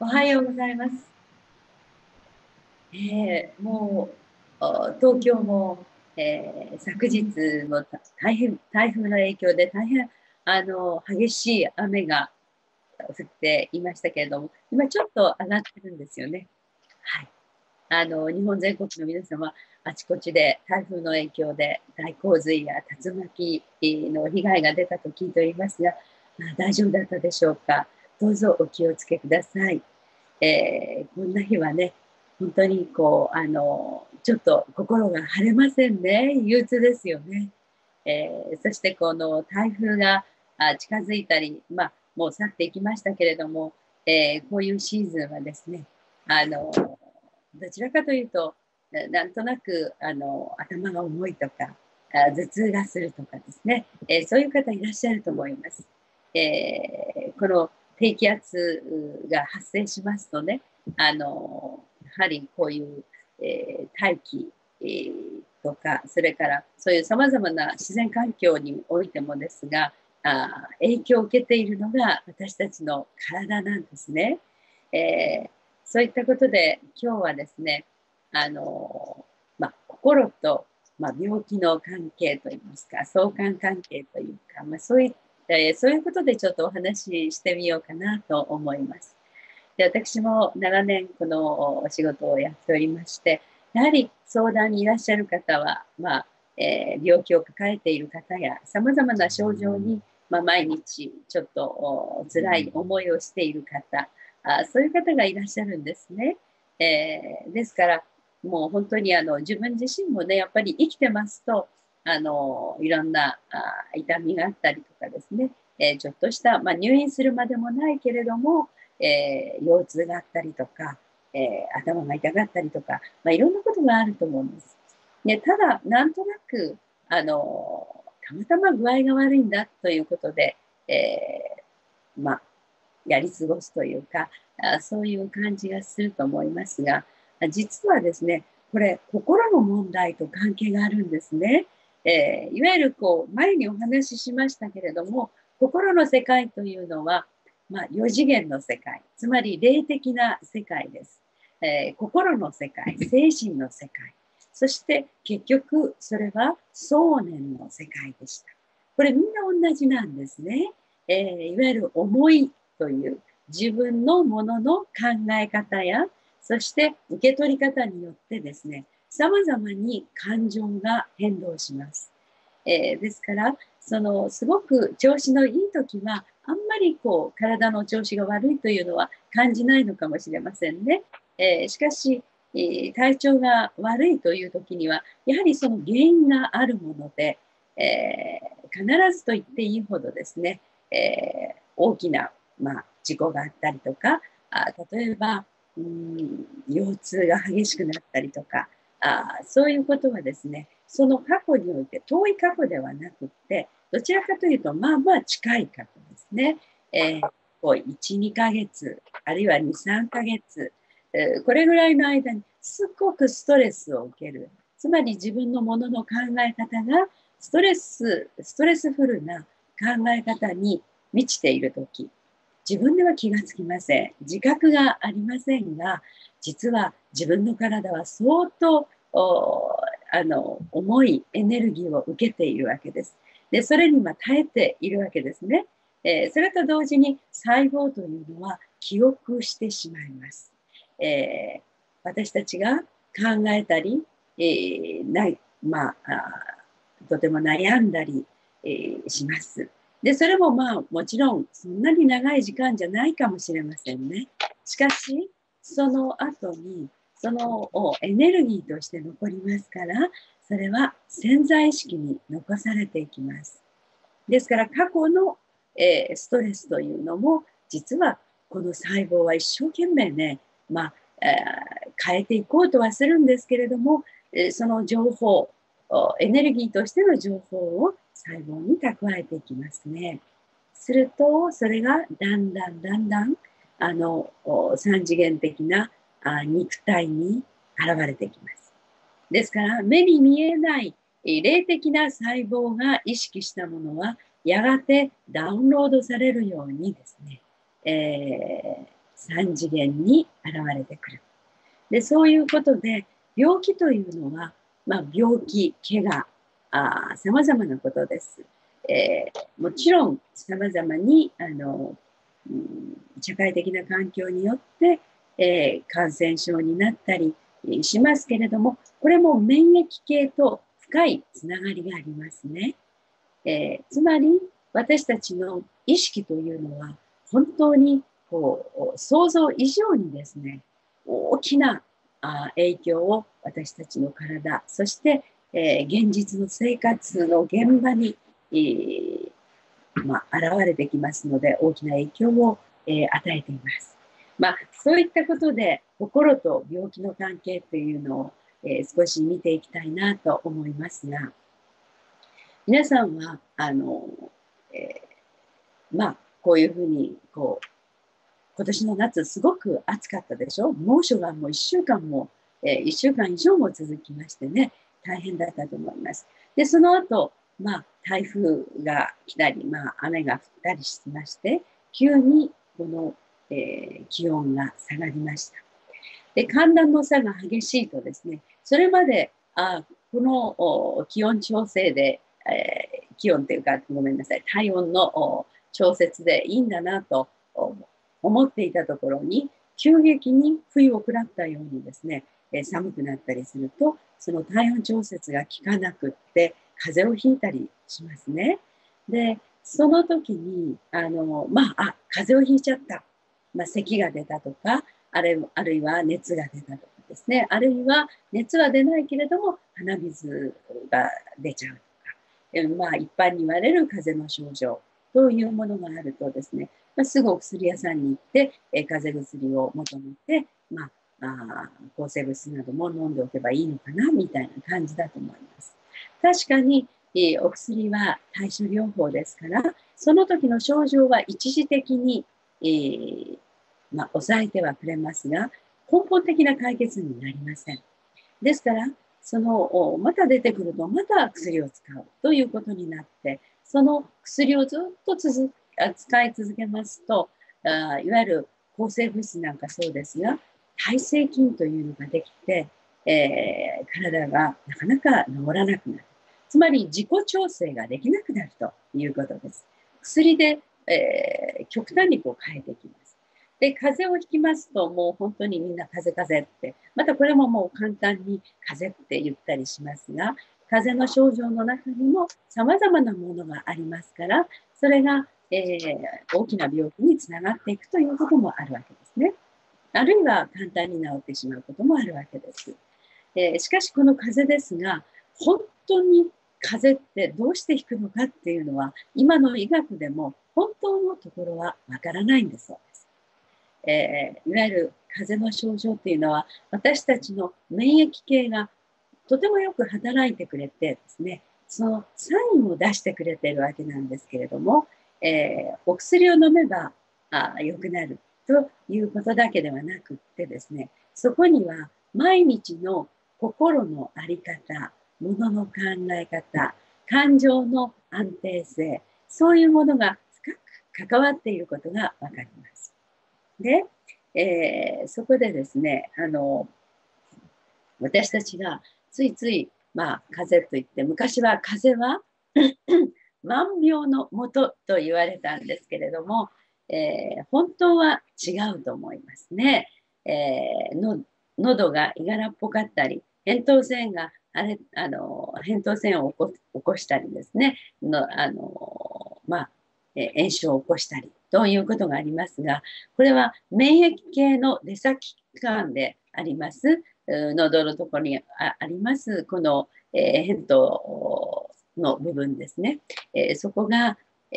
おはようございます。もう東京も、昨日の大変台風の影響で大変激しい雨が降っていましたけれども、今ちょっと上がってるんですよね。はい。日本全国の皆様、あちこちで台風の影響で大洪水や竜巻の被害が出たと聞いておりますが、大丈夫だったでしょうか。どうぞお気をつけください。こんな日はね、本当にちょっと心が晴れませんね。憂鬱ですよね。そしてこの台風が近づいたり、もう去っていきましたけれども、こういうシーズンはですね、どちらかというと、なんとなく頭が重いとか、頭痛がするとかですね、そういう方いらっしゃると思います。この低気圧が発生しますとね、やはりこういう、大気、とか、それからそういうさまざまな自然環境においてもですが、影響を受けているのが私たちの体なんですね。えーそういったことで今日はですね、心と、病気の関係といいますか、相関関係というか、そういうことでちょっとお話ししてみようかなと思います。で、私も長年このお仕事をやっておりまして、やはり相談にいらっしゃる方は、病気を抱えている方や、さまざまな症状に、毎日ちょっと辛い思いをしている方、そういう方がいらっしゃるんですね。ですから、もう本当に自分自身もね、やっぱり生きてますと、いろんな痛みがあったりとかですね、ちょっとした、入院するまでもないけれども、腰痛があったりとか、頭が痛かったりとか、いろんなことがあると思うんです。でただ、なんとなく、たまたま具合が悪いんだということで、やり過ごすというか、そういう感じがすると思いますが、実はですね、これ、心の問題と関係があるんですね。いわゆる前にお話ししましたけれども、心の世界というのは、4次元の世界、つまり霊的な世界です。心の世界、精神の世界、そして結局それは想念の世界でした。これみんな同じなんですね。いわゆる思いという自分のものの考え方や、そして受け取り方によってですね、様々に感情が変動します。ですから、すごく調子のいい時は、あんまり体の調子が悪いというのは感じないのかもしれませんね。しかし、体調が悪いという時には、やはりその原因があるもので、必ずと言っていいほどですね、大きな、事故があったりとか、例えば、腰痛が激しくなったりとか、そういうことはですね、その過去において、遠い過去ではなくって、どちらかというと、近い過去ですね。1、2ヶ月、あるいは2、3ヶ月、これぐらいの間にすっごくストレスを受ける。つまり自分のものの考え方がストレスフルな考え方に満ちているとき、自分では気がつきません。自覚がありませんが、実は自分の体は相当重いエネルギーを受けているわけです。で、それに耐えているわけですね。それと同時に細胞というのは記憶してしまいます。私たちが考えたり、ない、とても悩んだり、します。で、それももちろんそんなに長い時間じゃないかもしれませんね。しかし、その後に、そのエネルギーとして残りますから、それは潜在意識に残されていきます。ですから、過去の、ストレスというのも、実はこの細胞は一生懸命ね、変えていこうとはするんですけれども、その情報、エネルギーとしての情報を細胞に蓄えていきますね。すると、それがだんだん三次元的な肉体に現れてきます。ですから、目に見えない霊的な細胞が意識したものは、やがてダウンロードされるようにですね、 3次元に現れてくる。で、そういうことで、病気というのは、病気、怪我、様々なことです。もちろん、様々に、社会的な環境によって、感染症になったりしますけれども、これも免疫系と深いつながりがありますね。つまり、私たちの意識というのは、本当に想像以上にですね、大きな影響を私たちの体、そして、現実の生活の現場に、現れてきますので、大きな影響を、与えています。そういったことで、心と病気の関係というのを、少し見ていきたいなと思いますが、皆さんは、こういうふうに、今年の夏すごく暑かったでしょ。猛暑がもう1週間も、1週間以上も続きましてね、大変だったと思います。で、その後、台風が来たり、雨が降ったりしまして、急にこの、気温が下がりました。で、寒暖の差が激しいとですね、それまで、この気温調整で、気温というか、ごめんなさい、体温の調節でいいんだなと思っていたところに、急激に冬を食らったようにですね、寒くなったりすると、その体温調節が効かなくって、風邪をひいたりしますね。で、その時に、風邪をひいちゃった。咳が出たとか、あるいは熱が出たとかですね、あるいは熱は出ないけれども鼻水が出ちゃうとか、一般に言われる風邪の症状というものがあるとですね、すぐお薬屋さんに行って、風邪薬を求めて、抗生物質なども飲んでおけばいいのかなみたいな感じだと思います。確かに、お薬は対処療法ですから、その時の症状は一時的に、抑えてはくれますが、根本的な解決になりません。ですから、また出てくると、また薬を使うということになって、その薬をずっと使い続けますと、いわゆる抗生物質なんかそうですが、耐性菌というのができて、体がなかなか治らなくなる。つまり自己調整ができなくなるということです。薬で、極端に変えていきます。で、風邪をひきますと、もう本当にみんな風邪って、またこれももう簡単に風邪って言ったりしますが、風邪の症状の中にも様々なものがありますから、それが、大きな病気につながっていくということもあるわけですね。あるいは簡単に治ってしまうこともあるわけです。しかしこの風邪ですが、本当に風邪ってどうしてひくのかっていうのは、今の医学でも本当のところはわからないんだそうです。いわゆる風邪の症状っていうのは、私たちの免疫系がとてもよく働いてくれてですね、そのサインを出してくれているわけなんですけれども、お薬を飲めば良くなるということだけではなくってですね、そこには毎日の心の在り方、ものの考え方、感情の安定性、そういうものが深く関わっていることがわかります。で、そこでですね、私たちがついつい、風邪といって、昔は風邪は万病のもとと言われたんですけれども、本当は違うと思いますね。喉がいがらっぽかったり、扁桃腺が扁桃腺を起こしたりですね、炎症を起こしたりということがありますが、これは免疫系の出先機関であります、喉のところにあります、この、扁桃の部分ですね。そこが、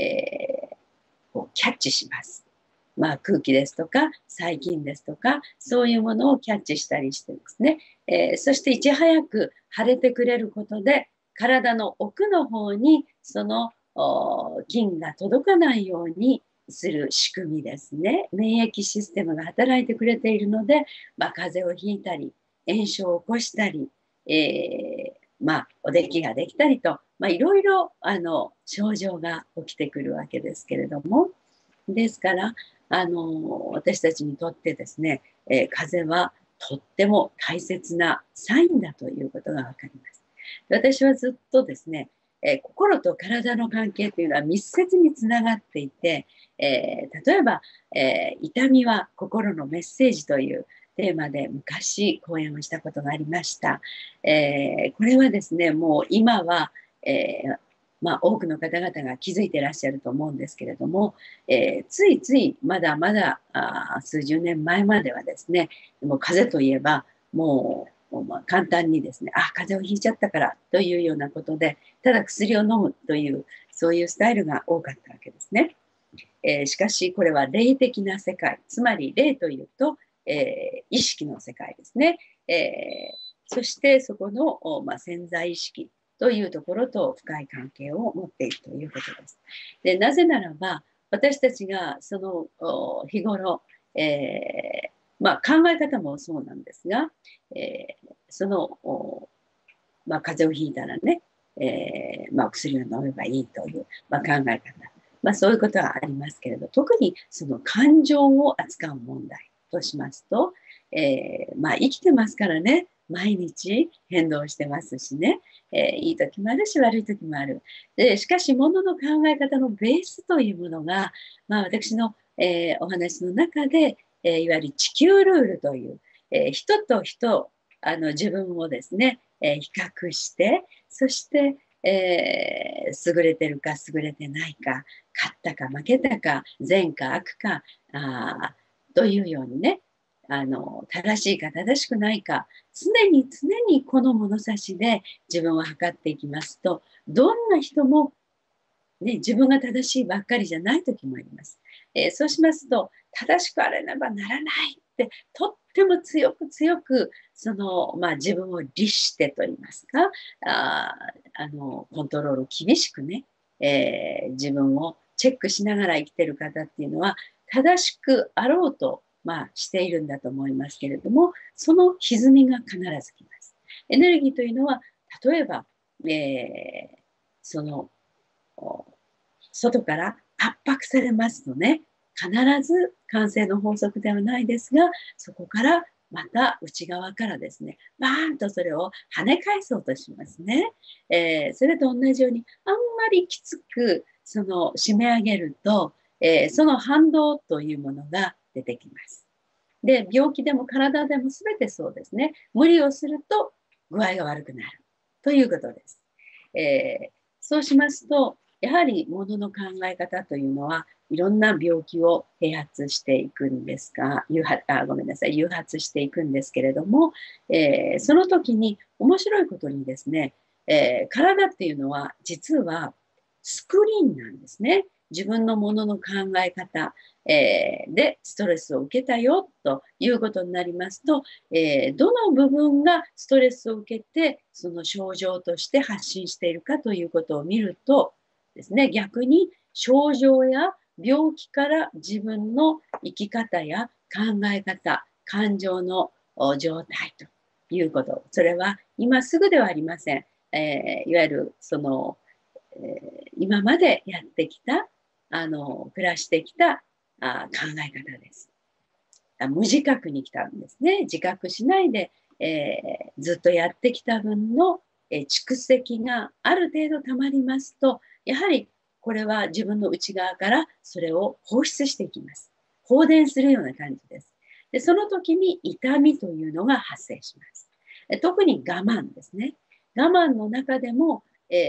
キャッチします。空気ですとか細菌ですとかそういうものをキャッチしたりしてですね、そしていち早く腫れてくれることで体の奥の方にその菌が届かないようにする仕組みですね。免疫システムが働いてくれているので、風邪をひいたり炎症を起こしたり、おできができたりと、いろいろ症状が起きてくるわけですけれども、ですから私たちにとってですね、風はとっても大切なサインだということがわかります。私はずっとですね、心と体の関係というのは密接につながっていて、例えば、痛みは心のメッセージというテーマで昔講演をしたことがありました。これはですね、もう今は、多くの方々が気づいていらっしゃると思うんですけれども、ついついまだまだ数十年前まではですね、もう風邪といえばもう簡単にですね、風邪をひいちゃったからというようなことで、ただ薬を飲むという、そういうスタイルが多かったわけですね。しかし、これは霊的な世界、つまり霊というと、意識の世界ですね。そしてそこの、潜在意識というところと深い関係を持っているということです。で、なぜならば、私たちがその日頃、考え方もそうなんですが、その、風邪をひいたらね、薬を飲めばいいという、考え方。そういうことはありますけれど、特にその感情を扱う問題としますと、生きてますからね、毎日変動してますしね、いい時もあるし悪い時もある。でしかし、ものの考え方のベースというものが、私の、お話の中で、いわゆる地球ルールという、人と人、自分をですね、比較して、そして、優れてるか優れてないか、勝ったか負けたか、善か悪か、というようにね、正しいか正しくないか、常にこの物差しで自分を測っていきますと、どんな人も、ね、自分が正しいばっかりじゃない時もあります。そうしますと、正しくあらねばならないって、とっても強く強く、自分を律してと言いますか、コントロールを厳しくね、自分をチェックしながら生きてる方っていうのは、正しくあろうと、しているんだと思いますけれども、その歪みが必ずきます。エネルギーというのは、例えば、その外から圧迫されますとね、必ず慣性の法則ではないですが、そこからまた内側からですね、バーンとそれを跳ね返そうとしますね。それと同じように、あんまりきつく締め上げると、その反動というものが出てきます。で、病気でも体でも全てそうですね。無理をすると具合が悪くなるということです。そうしますと、やはり物の考え方というのはいろんな病気を併発していくんですが、ごめんなさい、誘発していくんですけれども、その時に面白いことにですね、体っていうのは実はスクリーンなんですね。自分のものの考え方、でストレスを受けたよということになりますと、どの部分がストレスを受けてその症状として発信しているかということを見るとですね、逆に症状や病気から自分の生き方や考え方、感情の状態ということ、それは今すぐではありません。いわゆる今までやってきた暮らしてきた考え方です。無自覚に来たんですね。自覚しないで、ずっとやってきた分の、蓄積がある程度たまりますと、やはりこれは自分の内側からそれを放出していきます。放電するような感じです。で、その時に痛みというのが発生します。特に我慢ですね。我慢の中でも、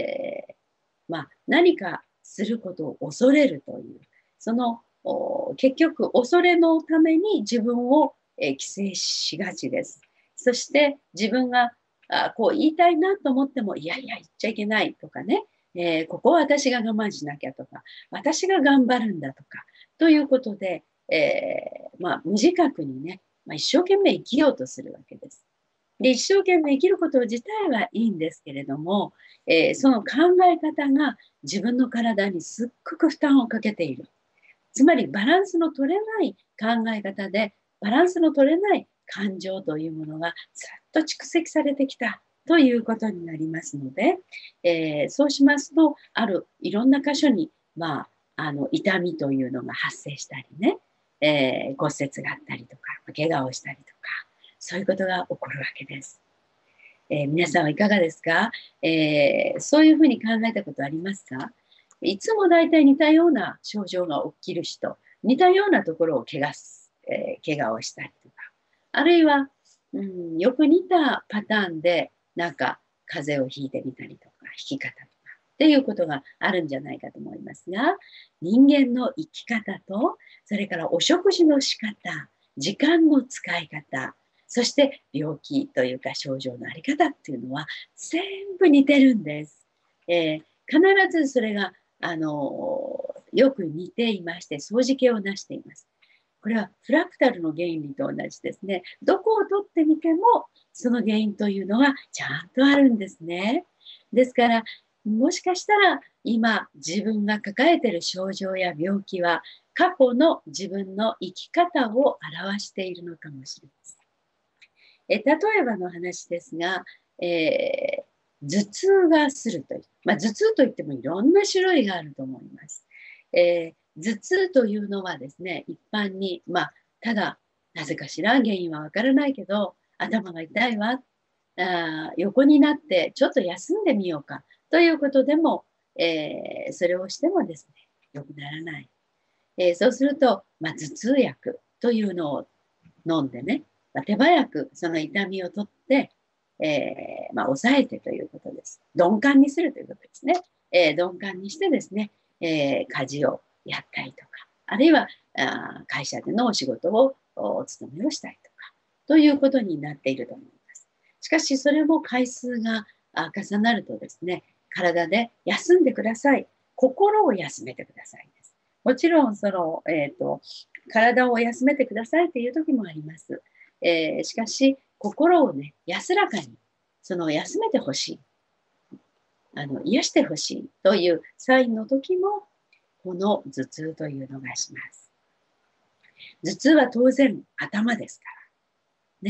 何かすることを恐れるという、その結局恐れのために自分を、規制しがちです。そして自分がこう言いたいなと思ってもいやいや言っちゃいけないとかね、ここは私が我慢しなきゃとか私が頑張るんだとかということで、無自覚にね、一生懸命生きようとするわけです。で、一生懸命生きること自体はいいんですけれども、その考え方が自分の体にすっごく負担をかけている。つまりバランスの取れない考え方で、バランスの取れない感情というものがずっと蓄積されてきたということになりますので、そうしますと、いろんな箇所に、痛みというのが発生したりね、 骨折があったりとか、怪我をしたりとか、そういうことが起こるわけです。皆さんはいかがですか？そういうふうに考えたことありますか？いつも大体似たような症状が起きる人、似たようなところを怪我をしたりとか、あるいは、よく似たパターンで、なんか風邪をひいてみたりとか、引き方とか、っていうことがあるんじゃないかと思いますが、人間の生き方と、それからお食事の仕方、時間の使い方、そして病気というか症状のあり方っていうのは全部似てるんです。必ずそれが、よく似ていまして、相似形をなしています。これはフラクタルの原理と同じですね。どこを取ってみても、その原因というのはちゃんとあるんですね。ですから、もしかしたら今自分が抱えている症状や病気は過去の自分の生き方を表しているのかもしれません。例えばの話ですが、頭痛がするという、頭痛といってもいろんな種類があると思います。頭痛というのはですね、一般に、ただ、なぜかしら原因はわからないけど、頭が痛いわ、横になってちょっと休んでみようかということでも、それをしてもですね、良くならない。そうすると、頭痛薬というのを飲んでね、手早くその痛みを取って、抑えてということです。鈍感にするということですね。鈍感にしてですね、家事をやったりとか、あるいは会社でのお仕事をお勤めをしたりとか、ということになっていると思います。しかし、それも回数が重なるとですね、体で休んでください。心を休めてくださいです。もちろん、体を休めてくださいという時もあります。しかし、心をね、安らかに、休めてほしい。癒してほしいというサインの時も、この頭痛というのがします。頭痛は当然頭ですから。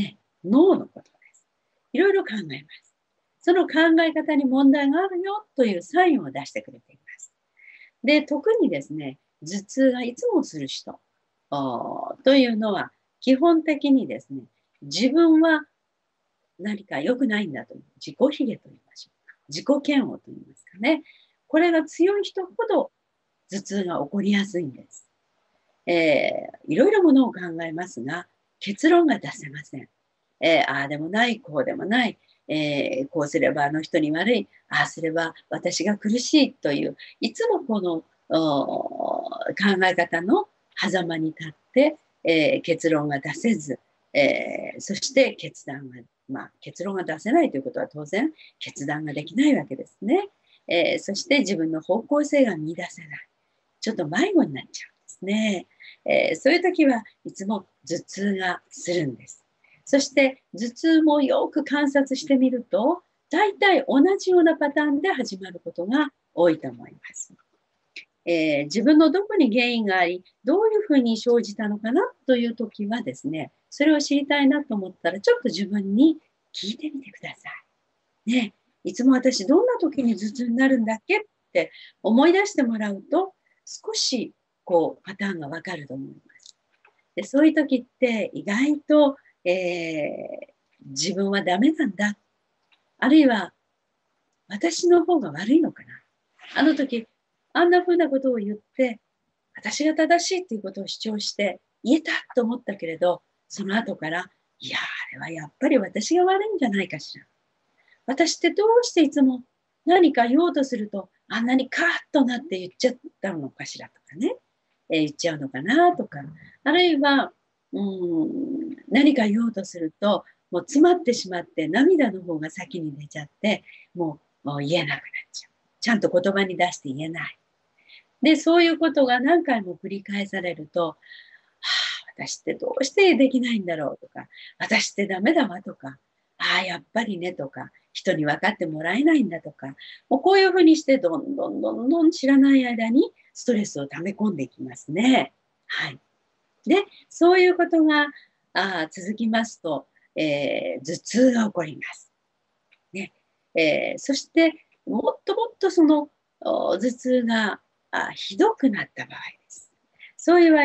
ね、脳のことです。いろいろ考えます。その考え方に問題があるよというサインを出してくれています。で、特にですね、頭痛がいつもする人というのは、基本的にですね、自分は何か良くないんだという、自己卑下と言いましょうか。自己嫌悪と言いますかね。これが強い人ほど頭痛が起こりやすいんです。いろいろものを考えますが、結論が出せません。ああでもない、こうでもない、こうすればあの人に悪い、ああすれば私が苦しいという、いつもこの考え方の狭間に立って、結論が出せず、そして結論が出せないということは当然決断ができないわけですね。そして自分の方向性が見出せない。ちょっと迷子になっちゃうんですね。そういう時はいつも頭痛がするんです。そして頭痛もよく観察してみると、大体同じようなパターンで始まることが多いと思います。自分のどこに原因があり、どういうふうに生じたのかなという時はですね、それを知りたいなと思ったら、ちょっと自分に聞いてみてください。ね、いつも私どんな時に頭痛になるんだっけって思い出してもらうと、少しパターンがわかると思います。で、そういう時って意外と、自分はダメなんだ。あるいは私の方が悪いのかな。あの時、あんな風なことを言って、私が正しいっていうことを主張して言えたと思ったけれど、その後から、いや、あれはやっぱり私が悪いんじゃないかしら。私ってどうしていつも何か言おうとすると、あんなにカーッとなって言っちゃったのかしらとかね、言っちゃうのかなとか、あるいは、何か言おうとすると、もう詰まってしまって涙の方が先に出ちゃって、もう言えなくなっちゃう。ちゃんと言葉に出して言えない。で、そういうことが何回も繰り返されると、はあ、私ってどうしてできないんだろうとか、私ってダメだわとか、ああ、やっぱりねとか、人に分かってもらえないんだとか、もうこういうふうにしてどんどんどんどん知らない間にストレスを溜め込んでいきますね。はい。で、そういうことが続きますと、頭痛が起こります。ね。そして、もっともっとその頭痛がひどくなった場合です。そういう場合は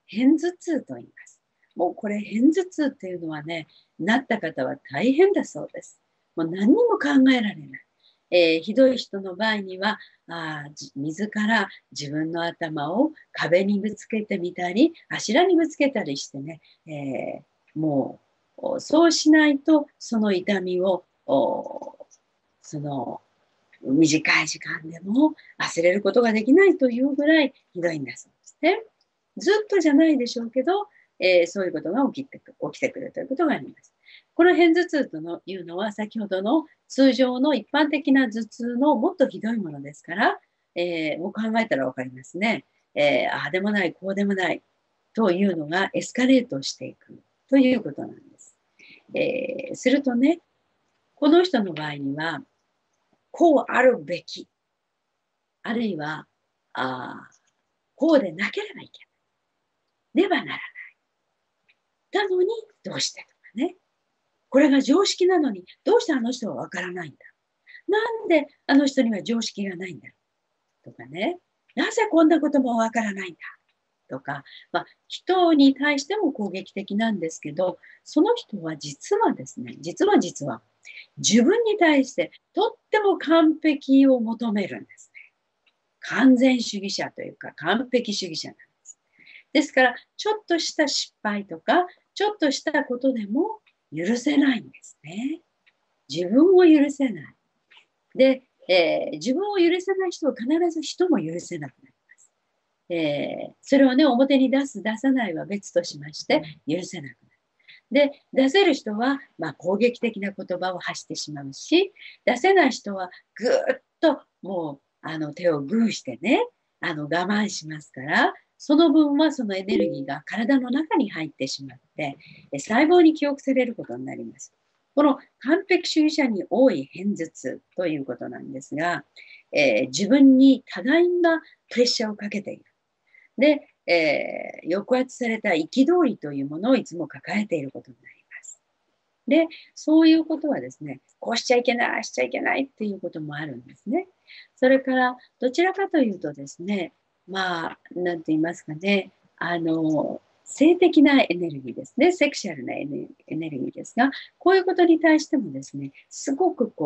片頭痛と言います。もうこれ片頭痛っていうのはね、なった方は大変だそうです。もう何にも考えられない。ひどい人の場合には自ら自分の頭を壁にぶつけてみたり柱にぶつけたりしてね、もうそうしないとその痛みをその短い時間でも忘れることができないというぐらいひどいんだそうですね。ずっとじゃないでしょうけど、そういうことが起きてくるということがあります。この片頭痛というのは先ほどの通常の一般的な頭痛のもっとひどいものですから、もう考えたら分かりますね。ああでもない、こうでもないというのがエスカレートしていくということなんです。するとね、この人の場合には、こうあるべき、あるいは、こうでなければいけない。ねばならない。なのに、どうしてとかね。これが常識なのに、どうしてあの人はわからないんだ。なんであの人には常識がないんだろうとかね。なぜこんなこともわからないんだとか、人に対しても攻撃的なんですけど、その人は実はですね、実は自分に対してとっても完璧を求めるんですね。完全主義者というか完璧主義者なんです。ですから、ちょっとした失敗とか、ちょっとしたことでも許せないんですね。自分を許せない。で、自分を許せない人は必ず人も許せなくなります。それをね、表に出す、出さないは別としまして、許せなくなる。で、出せる人は、攻撃的な言葉を発してしまうし、出せない人はぐーっともう手をグーしてね、我慢しますから、その分はそのエネルギーが体の中に入ってしまって、細胞に記憶されることになります。この完璧主義者に多い片頭痛ということなんですが、自分に多大なプレッシャーをかけている。で、抑圧された憤りというものをいつも抱えていることになります。で、そういうことはですね、こうしちゃいけない、しちゃいけないっていうこともあるんですね。それから、どちらかというとですね、なんて言いますかね、性的なエネルギーですね、セクシャルなエネルギーですが、こういうことに対してもですね、すごく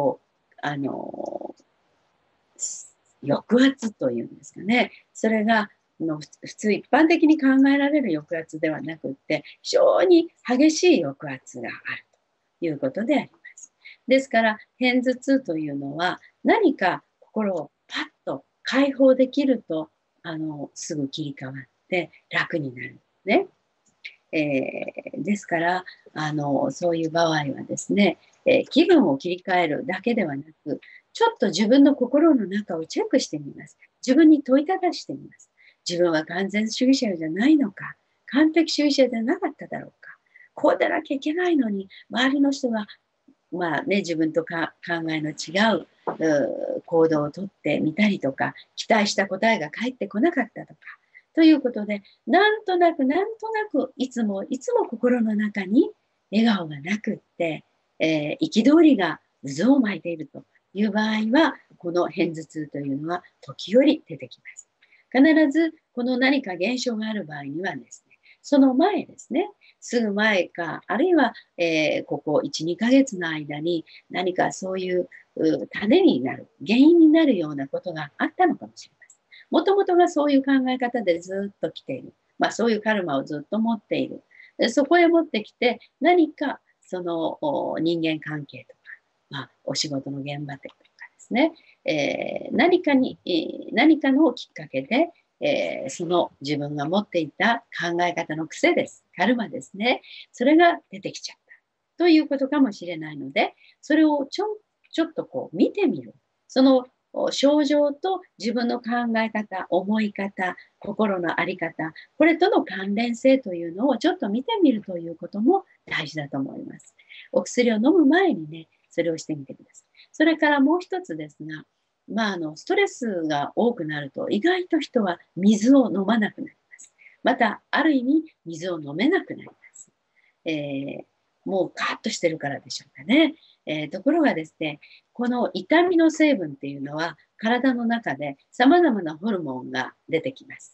抑圧というんですかね、それが普通一般的に考えられる抑圧ではなくって、非常に激しい抑圧があるということであります。ですから、片頭痛というのは、何か心をパッと解放できると、すぐ切り替わって楽になる。ね。ですからそういう場合はですね、気分を切り替えるだけではなく、ちょっと自分の心の中をチェックしてみます。自分に問いただしてみます。自分は完全主義者じゃないのか、完璧主義者じゃなかっただろうか、こうでなきゃいけないのに、周りの人が自分と考えの違う行動をとってみたりとか、期待した答えが返ってこなかったとか、ということで、なんとなく、いつも心の中に笑顔がなくって、憤りが渦を巻いているという場合は、この片頭痛というのは時折出てきます。必ずこの何か現象がある場合にはですね、その前ですね、すぐ前か、あるいは、ここ1、2ヶ月の間に何かそういう種になる、原因になるようなことがあったのかもしれません。もともとがそういう考え方でずっと来ている。そういうカルマをずっと持っている。そこへ持ってきて、何かその人間関係とか、お仕事の現場とかですね、何かのきっかけで、その自分が持っていた考え方の癖です。カルマですね。それが出てきちゃったということかもしれないので、それをちょっと見てみる。その症状と自分の考え方、思い方、心の在り方、これとの関連性というのをちょっと見てみるということも大事だと思います。お薬を飲む前にね、それをしてみてください。それからもう一つですが、ストレスが多くなると意外と人は水を飲まなくなります。また、ある意味、水を飲めなくなります。もうカーッとしてるからでしょうかね。ところがですね、この痛みの成分っていうのは体の中で様々なホルモンが出てきます。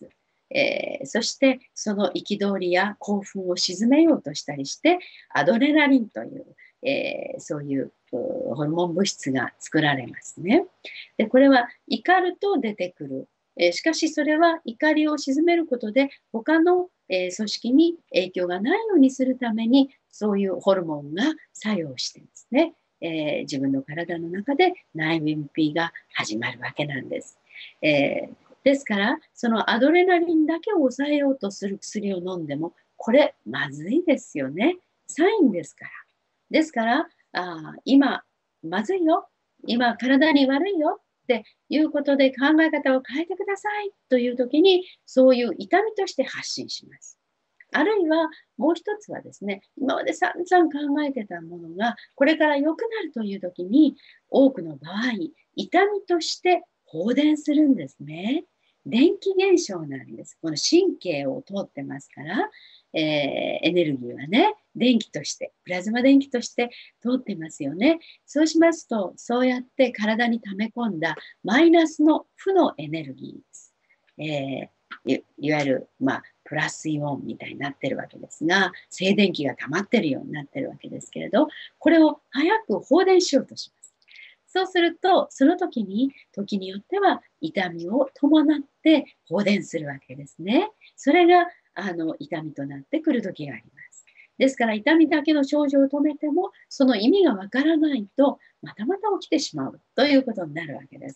そしてその憤りや興奮を鎮めようとしたりしてアドレナリンという、そういうホルモン物質が作られますね。でこれは怒ると出てくる。しかしそれは怒りを鎮めることで他の、組織に影響がないようにするためにそういうホルモンが作用してですね、自分の体の中で内分泌が始まるわけなんです。ですからそのアドレナリンだけを抑えようとする薬を飲んでもこれまずいですよね。サインですから。ですから今まずいよ、今体に悪いよっていうことで考え方を変えてくださいという時にそういう痛みとして発信します。あるいはもう一つはですね、今まで散々考えてたものがこれから良くなるという時に多くの場合痛みとして放電するんですね。電気現象なんです。この神経を通ってますから、エネルギーはね電気としてプラズマ電気として通ってますよね。そうしますとそうやって体に溜め込んだマイナスの負のエネルギーです。いわゆる、プラスイオンみたいになってるわけですが静電気が溜まってるようになってるわけですけれどこれを早く放電しようとします。そうするとその時によっては痛みを伴って放電するわけですね。それが痛みとなってくる時があります。ですから痛みだけの症状を止めてもその意味がわからないとまたまた起きてしまうということになるわけです。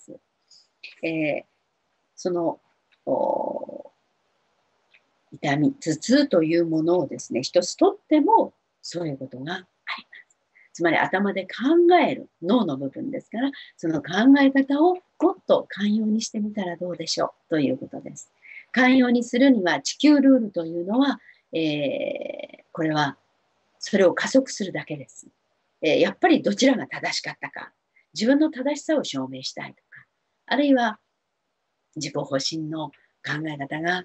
その痛み、頭痛というものをですね、一つとってもそういうことがあります。つまり頭で考える脳の部分ですから、その考え方をもっと寛容にしてみたらどうでしょうということです。寛容にするには地球ルールというのは、これはそれを加速するだけです。やっぱりどちらが正しかったか、自分の正しさを証明したいとか、あるいは自己保身の考え方が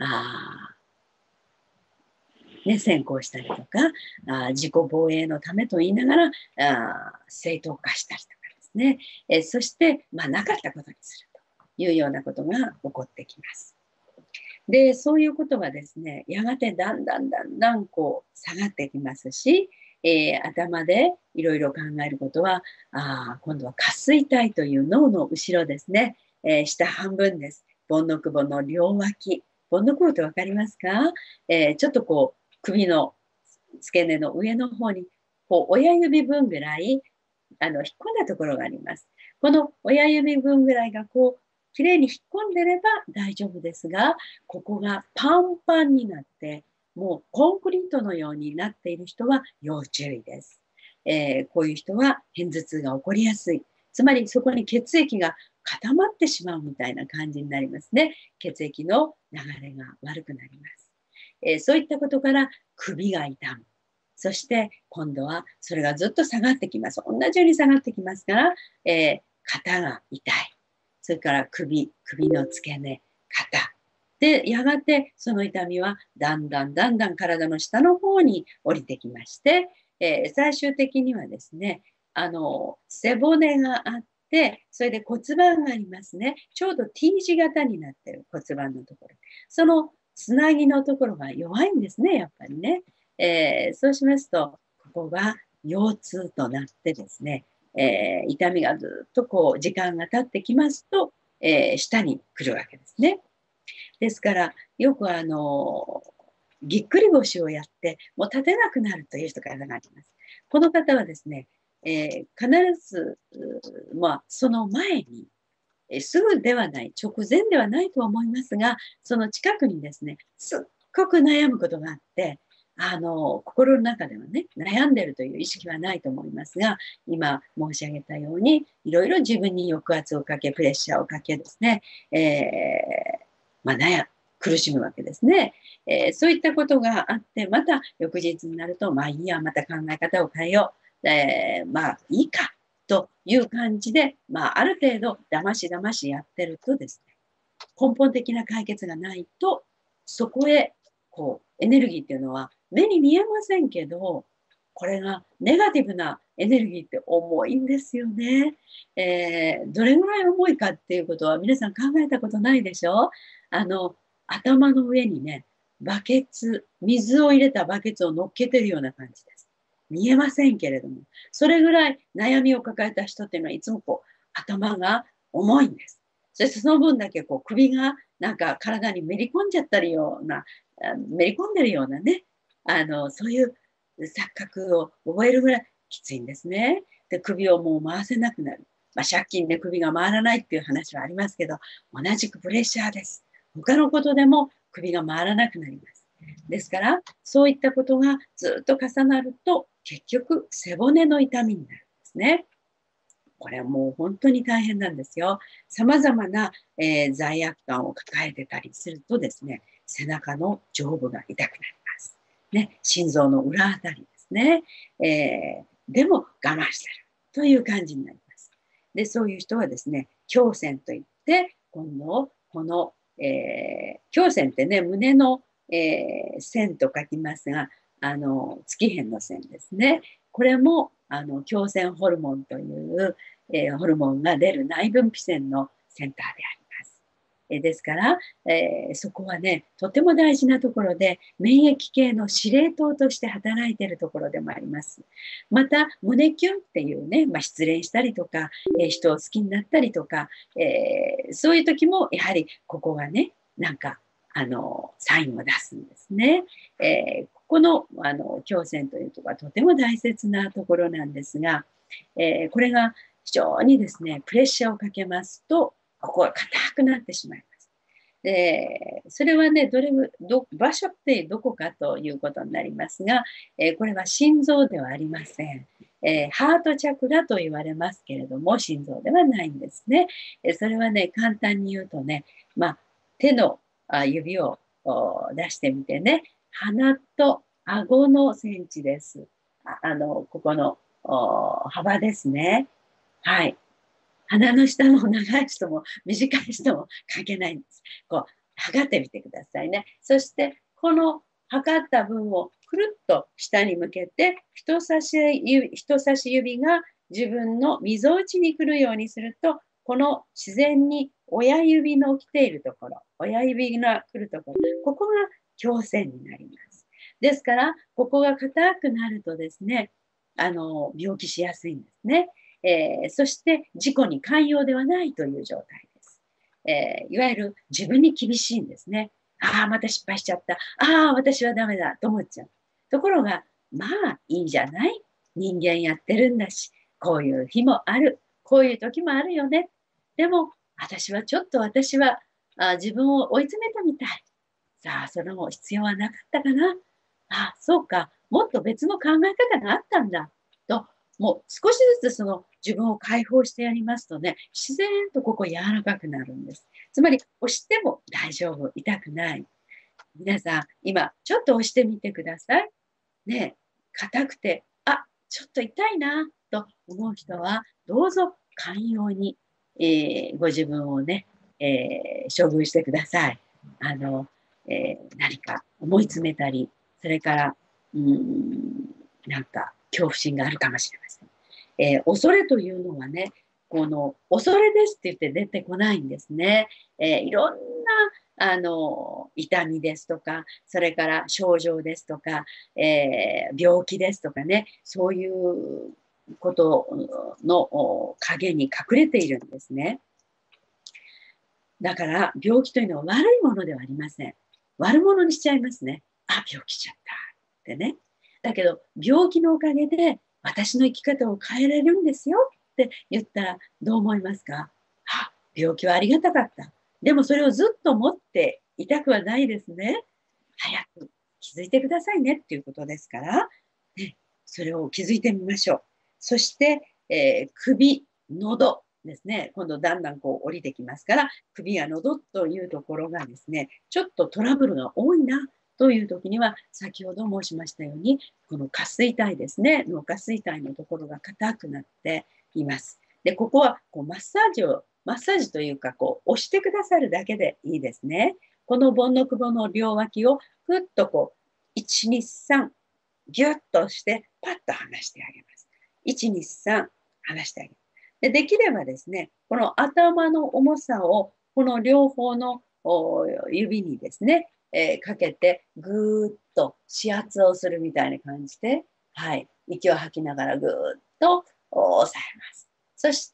先行したりとか自己防衛のためと言いながら正当化したりとかですね、そして、なかったことにするというようなことが起こってきます。でそういうことはですねやがてだんだんこう下がってきますし、頭でいろいろ考えることは今度は下垂体という脳の後ろですね、下半分です。盆の久保の両脇、盆の久保って分かりますか？ちょっとこう首の付け根の上の方にこう親指分ぐらい引っ込んだところがあります。この親指分ぐらいがこうきれいに引っ込んでれば大丈夫ですが、ここがパンパンになってもうコンクリートのようになっている人は要注意です。こういう人は片頭痛が起こりやすい。つまりそこに血液が固まってしまうみたいな感じになりますね。血液の流れが悪くなります。そういったことから首が痛む。そして今度はそれがずっと下がってきます。同じように下がってきますから、肩が痛い。それから首の付け根、肩。で、やがてその痛みはだんだん体の下の方に降りてきまして、最終的にはですね、背骨があって、それで骨盤がありますね。ちょうど T 字型になってる骨盤のところ。そのつなぎのところが弱いんですね、やっぱりね。そうしますと、ここが腰痛となってですね、痛みがずっとこう時間が経ってきますと、下に来るわけですね。ですからよくぎっくり腰をやってもう立てなくなるという人がいます。この方はですね、必ず、その前にすぐではない、直前ではないとは思いますが、その近くにですね、すっごく悩むことがあって、心の中ではね、悩んでるという意識はないと思いますが、今申し上げたように、いろいろ自分に抑圧をかけ、プレッシャーをかけですね、苦しむわけですね。そういったことがあって、また翌日になると、いいや、また考え方を変えよう。いいか。という感じで、ある程度だましやってるとですね、根本的な解決がないと、そこへこうエネルギーっていうのは目に見えませんけど、これがネガティブなエネルギーって重いんですよね。どれぐらい重いかっていうことは皆さん考えたことないでしょ？ 頭の上にね、バケツ、水を入れたバケツを乗っけてるような感じです。見えませんけれども、それぐらい悩みを抱えた人っていうのはいつもこう、頭が重いんです。そしてその分だけこう首がなんか体にめり込んじゃったりような、めり込んでるようなね、そういう錯覚を覚えるぐらいきついんですね。で、首をもう回せなくなる。まあ、借金で首が回らないっていう話はありますけど、同じくプレッシャーです。他のことでも首が回らなくなります。ですから、そういったことがずっと重なると、結局、背骨の痛みになるんですね。これはもう本当に大変なんですよ。様々な、罪悪感を抱えてたりするとですね、背中の上部が痛くなります。ね、心臓の裏あたりですね。でも我慢してるという感じになります。で、そういう人はですね、胸腺といって、今度、この、胸腺ってね、胸の、線と書きますが、月辺の線ですね。これも胸腺ホルモンという、ホルモンが出る内分泌腺のセンターであります。ですから、そこはね、とても大事なところで、免疫系の司令塔として働いているところでもあります。また、胸キュンっていうね、失恋したりとか、人を好きになったりとか、そういう時も、やはりここがね、なんか、サインを出すんですね。ここの、胸腺というところはとても大切なところなんですが、これが非常にですね、プレッシャーをかけますと、ここが硬くなってしまいます。で、それはね、場所ってどこかということになりますが、これは心臓ではありません。ハートチャクラと言われますけれども、心臓ではないんですね。それはね、簡単に言うとね、手の指を出してみてね、鼻と顎のセンチです。ここの幅ですね。はい。鼻の下も長い人も短い人も関係ないんです。こう、測ってみてくださいね。そして、この測った分をくるっと下に向けて、人差し指が自分の溝落ちに来るようにすると、この自然に親指の来ているところ、親指が来るところ、ここが強線になります。ですから、ここが硬くなるとですね、病気しやすいんですね。そして自己に寛容ではないという状態です。いわゆる自分に厳しいんですね。ああ、また失敗しちゃった。ああ、私はダメだと思っちゃう。ところが、まあいいじゃない。人間やってるんだし、こういう日もある。こういう時もあるよね。でも、私は自分を追い詰めたみたい。さあ、その必要はなかったかな。あ、そうか。もっと別の考え方があったんだ。と、もう少しずつその自分を解放してやりますとね、自然とここ柔らかくなるんです。つまり、押しても大丈夫。痛くない。皆さん、今、ちょっと押してみてください。ね、硬くて、ちょっと痛いな、と思う人は、どうぞ寛容に、ご自分をね、処遇してください。あの、何か思い詰めたり、それから、なんか恐怖心があるかもしれません。恐れというのはね、この恐れですって言って出てこないんですね。いろんな痛みですとか、それから症状ですとか、病気ですとかね、そういうことの影に隠れているんですね。だから病気というのは悪いものではありません。悪者にしちゃいますね。あ、病気しちゃったってね。だけど病気のおかげで私の生き方を変えられるんですよって言ったらどう思いますか？病気はありがたかった。でもそれをずっと持っていたくはないですね。早く気づいてくださいねっていうことですから、ね、それを気づいてみましょう。そして、首、喉ですね。今度だんだんこう降りてきますから、首や喉というところがですね、ちょっとトラブルが多いなという時には、先ほど申しましたように、この下垂体ですね、脳下垂体のところが硬くなっています。で、ここはこうマッサージというか、こう押してくださるだけでいいですね。この盆の久保の両脇をふっとこう、1、2、3、ギュッとして、パッと離してあげます。1、2、3、離してあげます。できればですね、この頭の重さを、この両方の指にですね、かけてぐーっと指圧をするみたいな感じで、はい、息を吐きながらぐーっと押さえます。そして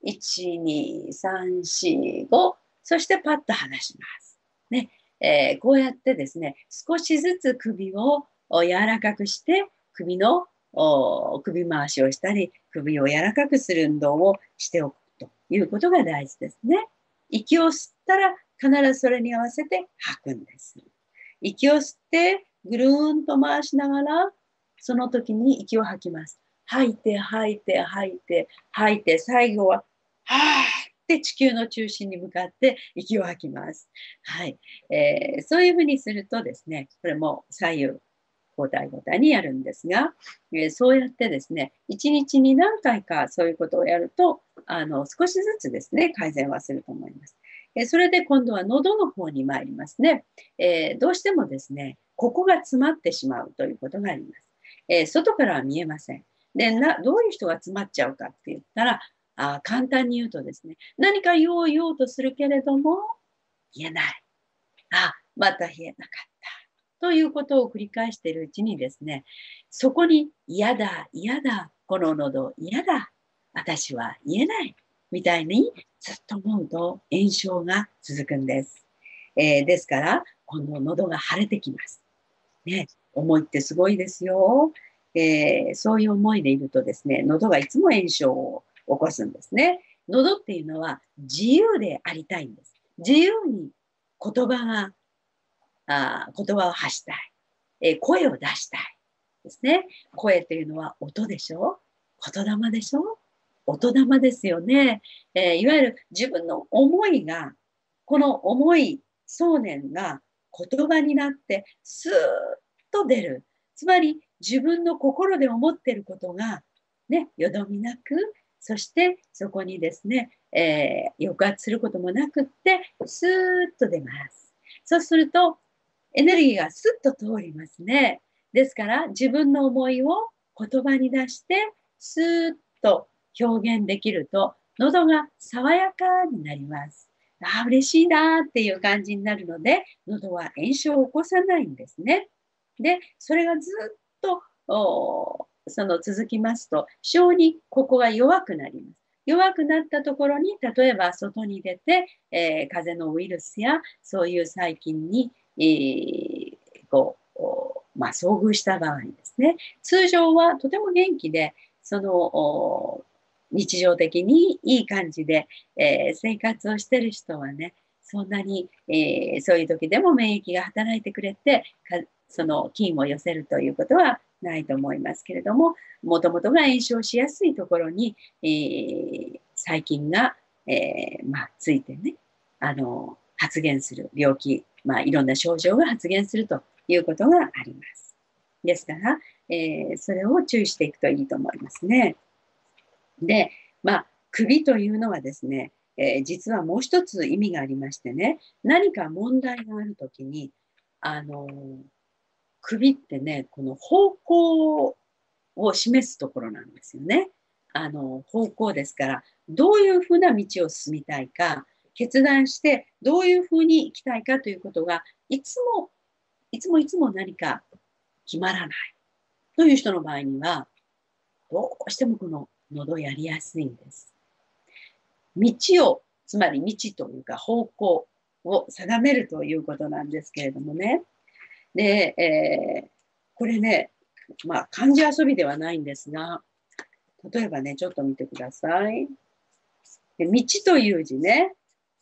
、1、2、3、4、5、そしてパッと離します。ね、こうやってですね、少しずつ首を柔らかくして、首の首回しをしたり、首を柔らかくする運動をしておくということが大事ですね。息を吸ったら必ずそれに合わせて吐くんです。息を吸ってぐるーんと回しながら、その時に息を吐きます。吐いて、吐いて、吐いて、吐いて、最後は、はーって地球の中心に向かって息を吐きます。はい。そういうふうにするとですね、これも左右交代交代にやるんですが、そうやってですね、1日に何回かそういうことをやると、少しずつですね、改善はすると思います。それで今度は喉の方に参りますね。どうしてもですね、ここが詰まってしまうということがあります。外からは見えません。で、どういう人が詰まっちゃうかって言ったら、簡単に言うとですね、何か言おうとするけれども、言えない。また言えなかった。ということを繰り返しているうちにですね、そこに嫌だ、嫌だ、この喉嫌だ、私は言えない、みたいにずっと思うと炎症が続くんです。ですから、今度喉が腫れてきます。ね、思いってすごいですよ。そういう思いでいるとですね、喉がいつも炎症を起こすんですね。喉っていうのは自由でありたいんです。自由に言葉が言葉を発したい、声を出したいですね。声というのは音でしょ、言霊でしょ、音霊ですよね。いわゆる自分の思いが、この思い、想念が言葉になってスーッと出る。つまり自分の心で思っていることが、ね、よどみなく、そしてそこにですね、抑圧することもなくって、スーッと出ます。そうすると、エネルギーがスッと通りますね。ですから自分の思いを言葉に出してスーッと表現できると喉が爽やかになります。嬉しいなっていう感じになるので喉は炎症を起こさないんですね。で、それがずっと続きますと非常にここが弱くなります。弱くなったところに例えば外に出て、風邪のウイルスやそういう細菌に遭遇した場合にですね、通常はとても元気で、日常的にいい感じで、生活をしている人はね、そんなに、そういう時でも免疫が働いてくれて、その菌を寄せるということはないと思いますけれども、もともとが炎症しやすいところに、細菌が、ついてね、発現する病気、いろんな症状が発現するということがあります。ですから、それを注意していくといいと思いますね。で、首というのはですね、実はもう一つ意味がありましてね、何か問題があるときに、あの、首ってね、この方向を示すところなんですよね。方向ですから、どういうふうな道を進みたいか、決断してどういうふうに行きたいかということが、いつも何か決まらないという人の場合には、どうしてもこの喉やりやすいんです。道を、つまり道というか方向を定めるということなんですけれどもね。で、これね、漢字遊びではないんですが、例えばね、ちょっと見てください。で、道という字ね。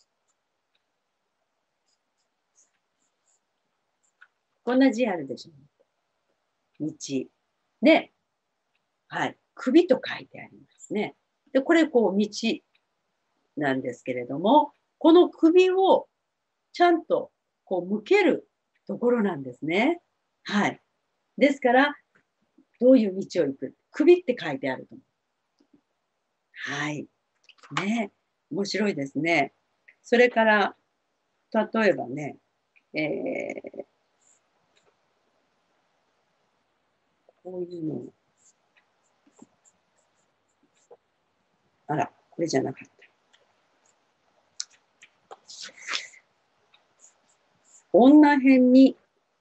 こんな字あるでしょ。道。で、はい。首と書いてありますね。で、これ、道なんですけれども、この首をちゃんと向けるところなんですね。はい。ですから、どういう道を行く、首って書いてあると思う。はい。ね。面白いですね。それから、例えばね、こういうの、これじゃなかった。 女編に、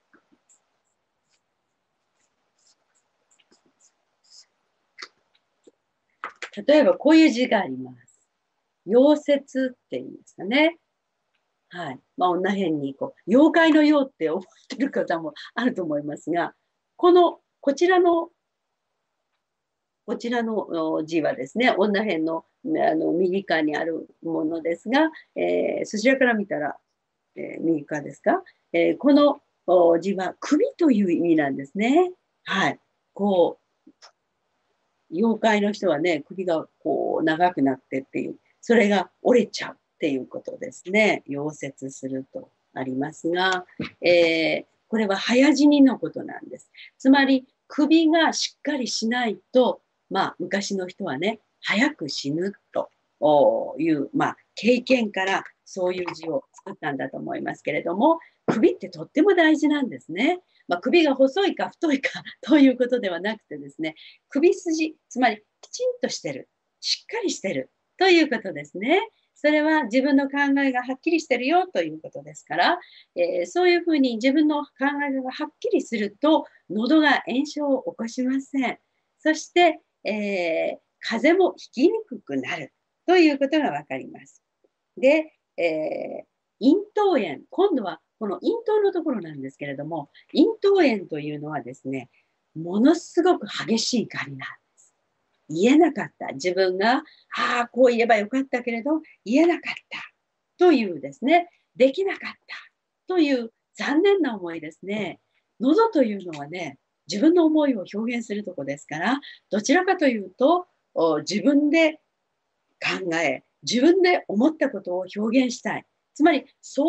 例えばこういう字があります。妖節って言うんですかね。はい。まあ、女編に、妖怪のようって覚えてる方もあると思いますが、こちらの字はですね、女編の右側にあるものですが、そちらから見たら、右側ですか、この字は首という意味なんですね。はい。妖怪の人はね、首が長くなってっていう、それが折れちゃうっていうことですね。溶接するとありますが、これは早死にのことなんです。つまり、首がしっかりしないと、まあ、昔の人はね、早く死ぬという、まあ、経験からそういう字を作ったんだと思いますけれども、首ってとっても大事なんですね。まあ、首が細いか太いかということではなくてですね、首筋、つまりきちんとしてる、しっかりしてるということですね。それは自分の考えがはっきりしてるよということですから、そういうふうに自分の考えがはっきりすると、喉が炎症を起こしません。そして、風邪もひきにくくなるということがわかります。で、咽頭炎、今度はこの咽頭のところなんですけれども、咽頭炎というのはですね、ものすごく激しい怒りなんです。言えなかった。自分が、ああ、こう言えばよかったけれど、言えなかったというですね、できなかったという残念な思いですね。喉というのはね、自分の思いを表現するとこですから、どちらかというと、自分で考え、自分で思ったことを表現したい。つまり、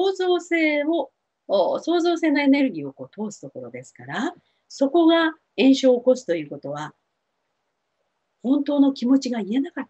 創造性のエネルギーを通すところですから、そこが炎症を起こすということは、本当の気持ちが言えなかった、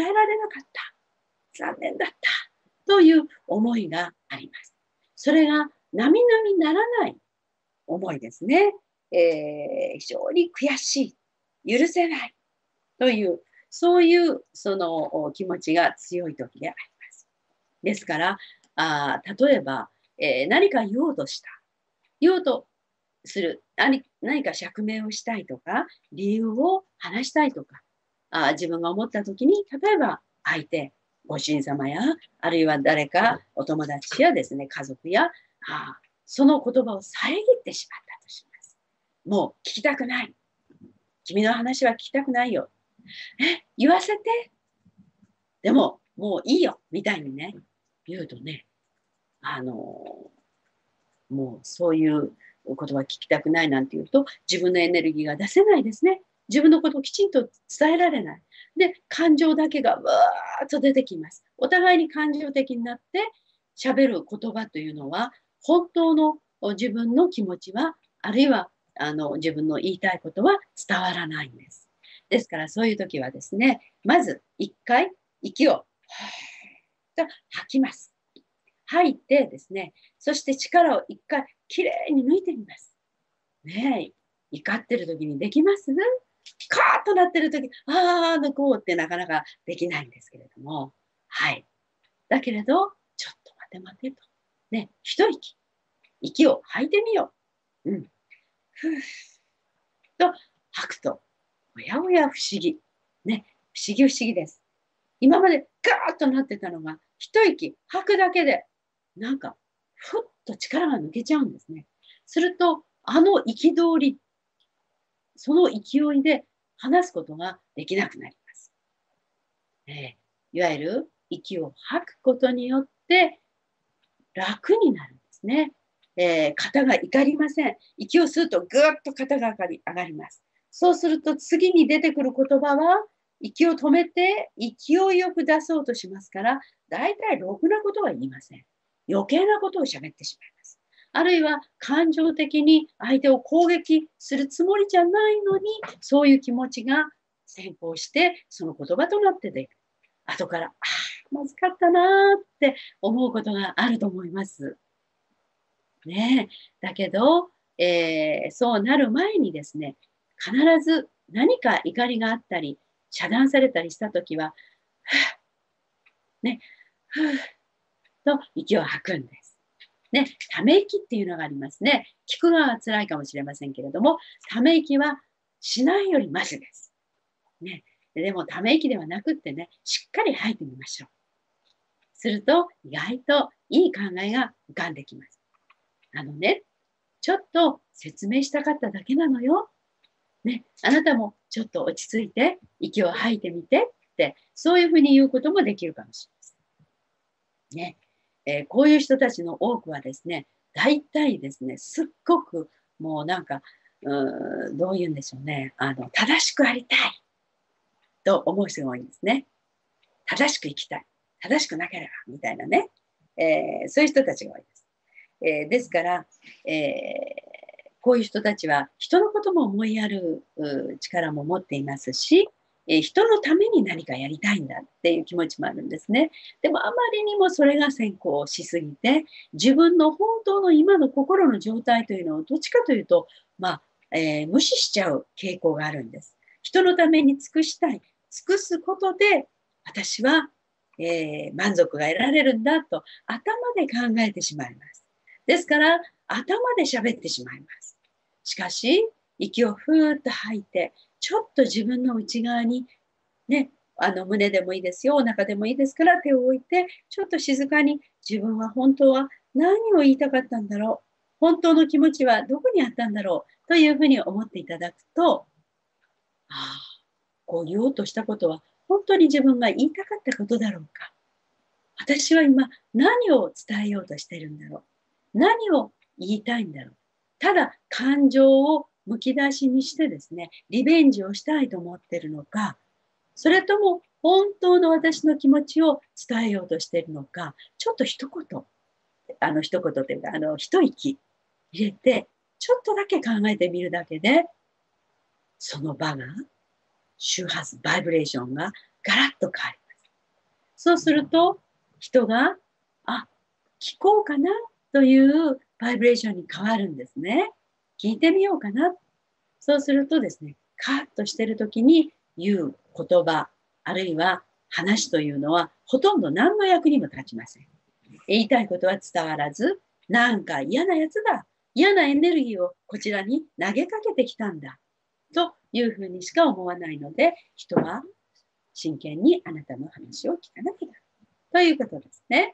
伝えられなかった、残念だったという思いがあります。それが並々ならない思いですね。非常に悔しい、許せないという、そういうその気持ちが強い時であります。ですから、例えば、何か言おうとした。言おうとする。何か釈明をしたいとか、理由を話したいとか、自分が思った時に、例えば相手、ご主人様や、あるいは誰かお友達やですね、家族や、その言葉を遮ってしまったとします。もう聞きたくない。君の話は聞きたくないよ。言わせて。でも、もういいよ。みたいにね、言うとね、あのもうそういうことは聞きたくないなんて言うと、自分のエネルギーが出せないですね。自分のことをきちんと伝えられない。で、感情だけがわーっと出てきます。お互いに感情的になって喋る言葉というのは、本当の自分の気持ちは、あるいは自分の言いたいことは伝わらないんです。ですからそういう時はですね、まず一回息をと吐きます。吐いてですね、そして力を一回きれいに抜いてみます。ねえ、怒ってる時にできますカーッとなってる時、抜こうってなかなかできないんですけれども、はい。だけれど、ちょっと待て待てと。ね、一息を吐いてみよう。うん。ふーっと吐くと、おやおや不思議。ね、不思議不思議です。今までガーッとなってたのが、一息吐くだけで、なんか、ふっと力が抜けちゃうんですね。すると、憤り、その勢いで話すことができなくなります。いわゆる息を吐くことによって楽になるんですね。肩が怒りません。息を吸うとぐっと肩が上がります。そうすると次に出てくる言葉は息を止めて勢いよく出そうとしますから、だいたいろくなことは言いません。余計なことを喋ってしまいます。あるいは感情的に相手を攻撃するつもりじゃないのに、そういう気持ちが先行して、その言葉となって出る。後から、まずかったなって思うことがあると思います。ね、だけど、そうなる前にですね、必ず何か怒りがあったり、遮断されたりしたときは、ふね、ふと息を吐くんです。 ね、ため息っていうのがありますね。聞くのは辛いかもしれませんけれども、ため息はしないよりマシです。ね、でも、ため息ではなくってね、しっかり吐いてみましょう。すると、意外といい考えが浮かんできます。ちょっと説明したかっただけなのよ。ね、あなたもちょっと落ち着いて、息を吐いてみてって、そういうふうに言うこともできるかもしれません。ね。こういう人たちの多くはですね、大体ですね、すっごくもうなんか、どう言うんでしょうね、正しくありたいと思う人が多いんですね。正しく生きたい。正しくなければ、みたいなね。そういう人たちが多いです。ですから、こういう人たちは人のことも思いやる力も持っていますし、人のために何かやりたいんだっていう気持ちもあるんですね。でもあまりにもそれが先行しすぎて、自分の本当の今の心の状態というのをどっちかというと、無視しちゃう傾向があるんです。人のために尽くしたい。尽くすことで私は、満足が得られるんだと頭で考えてしまいます。ですから、頭で喋ってしまいます。しかし、息をふーっと吐いて、ちょっと自分の内側に、ね、胸でもいいですよ、お腹でもいいですから手を置いて、ちょっと静かに自分は本当は何を言いたかったんだろう。本当の気持ちはどこにあったんだろうというふうに思っていただくと、ああ、こう言おうとしたことは本当に自分が言いたかったことだろうか。私は今何を伝えようとしてるんだろう。何を言いたいんだろう。ただ感情をむき出しにしてですね、リベンジをしたいと思ってるのか、それとも本当の私の気持ちを伝えようとしているのか、ちょっと一言、一言というか、一息入れて、ちょっとだけ考えてみるだけで、その場が、周波数、バイブレーションがガラッと変わります。そうすると、人が、あ、聞こうかなというバイブレーションに変わるんですね。聞いてみようかな。そうするとですね、カーッとしてる時に言う言葉、あるいは話というのは、ほとんど何の役にも立ちません。言いたいことは伝わらず、なんか嫌なやつだ。嫌なエネルギーをこちらに投げかけてきたんだ。というふうにしか思わないので、人は真剣にあなたの話を聞かなきゃなということですね。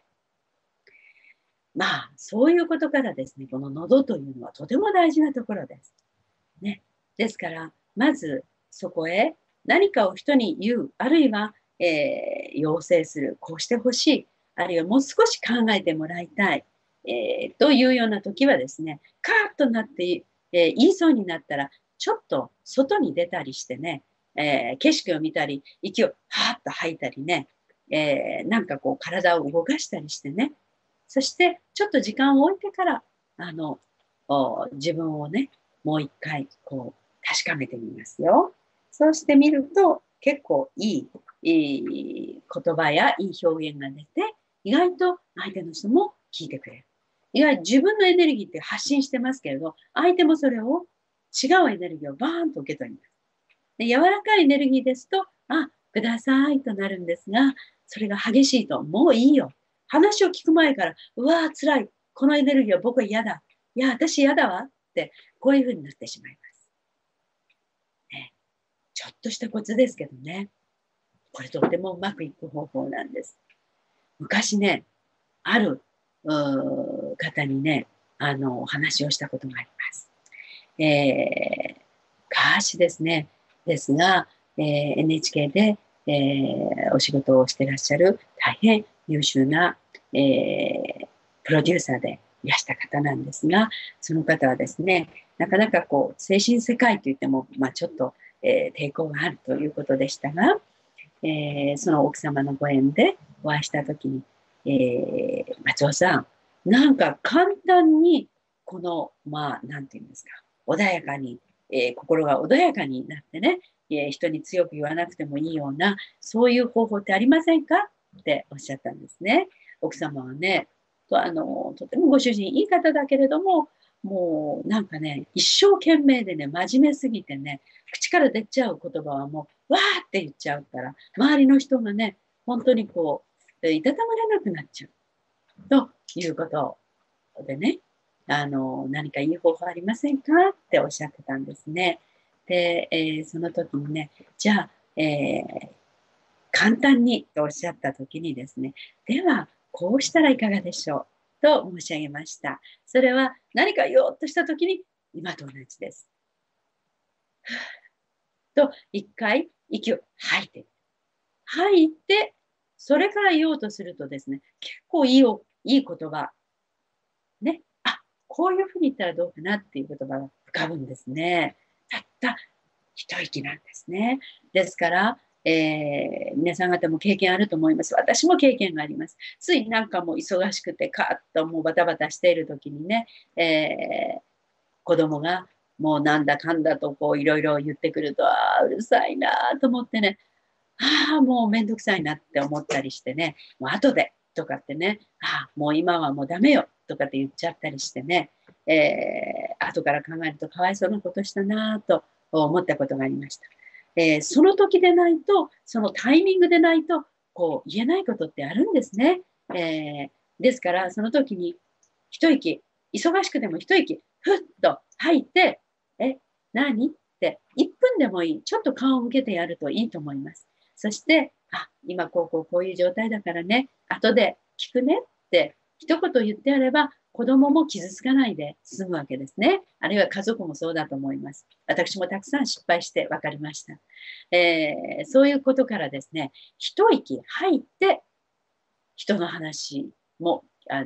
そういうことからですね、この喉というのはとても大事なところです。ね。ですから、まずそこへ何かを人に言う、あるいは、要請する、こうしてほしい、あるいはもう少し考えてもらいたい、というような時はですね、カーッとなって、言いそうになったら、ちょっと外に出たりしてね、景色を見たり、息をはーっと吐いたりね、なんかこう体を動かしたりしてね、そしてちょっと時間を置いてから、自分をね、もう一回こう確かめてみますよ。そうしてみると結構いい言葉やいい表現が出て、意外と相手の人も聞いてくれる。意外と自分のエネルギーって発信してますけれど、相手もそれを違うエネルギーをバーンと受け取ります。で、柔らかいエネルギーですと、くださいとなるんですが、それが激しいと、もういいよ。話を聞く前から、うわー、辛い。このエネルギーは僕は嫌だ。いや、私嫌だわって、こういうふうになってしまいます。ね、ちょっとしたコツですけどね。これとってもうまくいく方法なんです。昔ね、ある方にね、お話をしたことがあります。昔ですね、ですが、NHK で、お仕事をしてらっしゃる大変優秀な、プロデューサーでいらした方なんですが、その方はですね、なかなかこう精神世界といっても、ちょっと、抵抗があるということでしたが、その奥様のご縁でお会いした時に、松尾さん、なんか簡単にこのなんていうんですか、穏やかに、心が穏やかになってね、人に強く言わなくてもいいようなそういう方法ってありませんかっておっしゃったんですね。奥様はね、とてもご主人いい方だけれども、もうなんかね、一生懸命でね、真面目すぎてね、口から出ちゃう言葉はもうわーって言っちゃうから、周りの人がね、本当にこういたたまれなくなっちゃうということでね、何かいい方法ありませんかっておっしゃってたんですね。で、その時にね、じゃあ、簡単にとおっしゃった時にですね、では、こうしたらいかがでしょうと申し上げました。それは何か言おうとした時に、今と同じです。と、一回息を吐いて、吐いて、それから言おうとするとですね、結構いい言葉、ね、あ、こういうふうに言ったらどうかなっていう言葉が浮かぶんですね。たった一息なんですね。ですから、皆さん方も経験あると思います。私も経験があります。ついなんかもう忙しくて、カーッともうバタバタしている時にね、子供がもうなんだかんだとこういろいろ言ってくると、ああ、うるさいなと思ってね、ああ、もうめんどくさいなって思ったりしてね、もう後でとかってね、ああ、もう今はもうダメよとかって言っちゃったりしてね、後から考えるとかわいそうなことしたなと思ったことがありました。その時でないと、そのタイミングでないと、こう言えないことってあるんですね。ですから、その時に一息、忙しくても一息、ふっと吐いて、え、何って1分でもいい。ちょっと顔を向けてやるといいと思います。そして、あ、今こういう状態だからね、後で聞くねって一言言ってやれば、子供も傷つかないで済むわけですね。あるいは家族もそうだと思います。私もたくさん失敗して分かりました。そういうことからですね、一息吐いて、人の話も、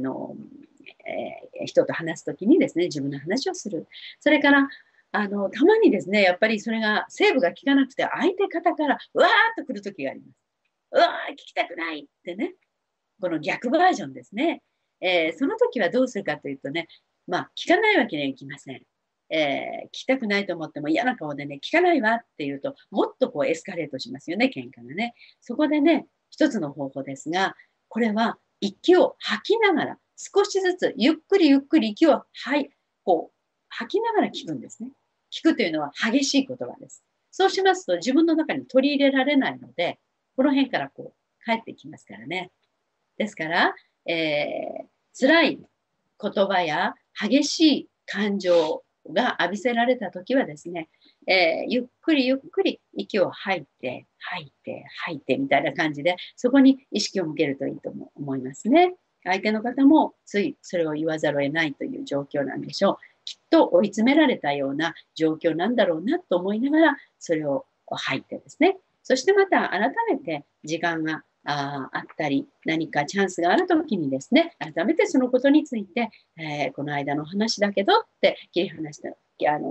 人と話すときにですね、自分の話をする。それから、たまにですね、やっぱりそれが、セーブが効かなくて、相手方から、うわーっと来るときがあります。うわー、聞きたくないってね、この逆バージョンですね。その時はどうするかというとね、まあ、聞かないわけにはいきません。聞きたくないと思っても嫌な顔でね、聞かないわっていうと、もっとこうエスカレートしますよね、喧嘩がね。そこでね、一つの方法ですが、これは息を吐きながら、少しずつゆっくりゆっくり息をこう吐きながら聞くんですね。聞くというのは激しい言葉です。そうしますと自分の中に取り入れられないので、この辺からこう帰ってきますからね。ですから、辛い言葉や激しい感情が浴びせられた時はですね、ゆっくりゆっくり息を吐いて、吐いて、吐いてみたいな感じで、そこに意識を向けるといいと思いますね。相手の方もついそれを言わざるを得ないという状況なんでしょう。きっと追い詰められたような状況なんだろうなと思いながら、それを吐いてですね。そしてまた改めて時間があったり、何かチャンスがあるときにですね、改めてそのことについて、この間の話だけどって切り離して、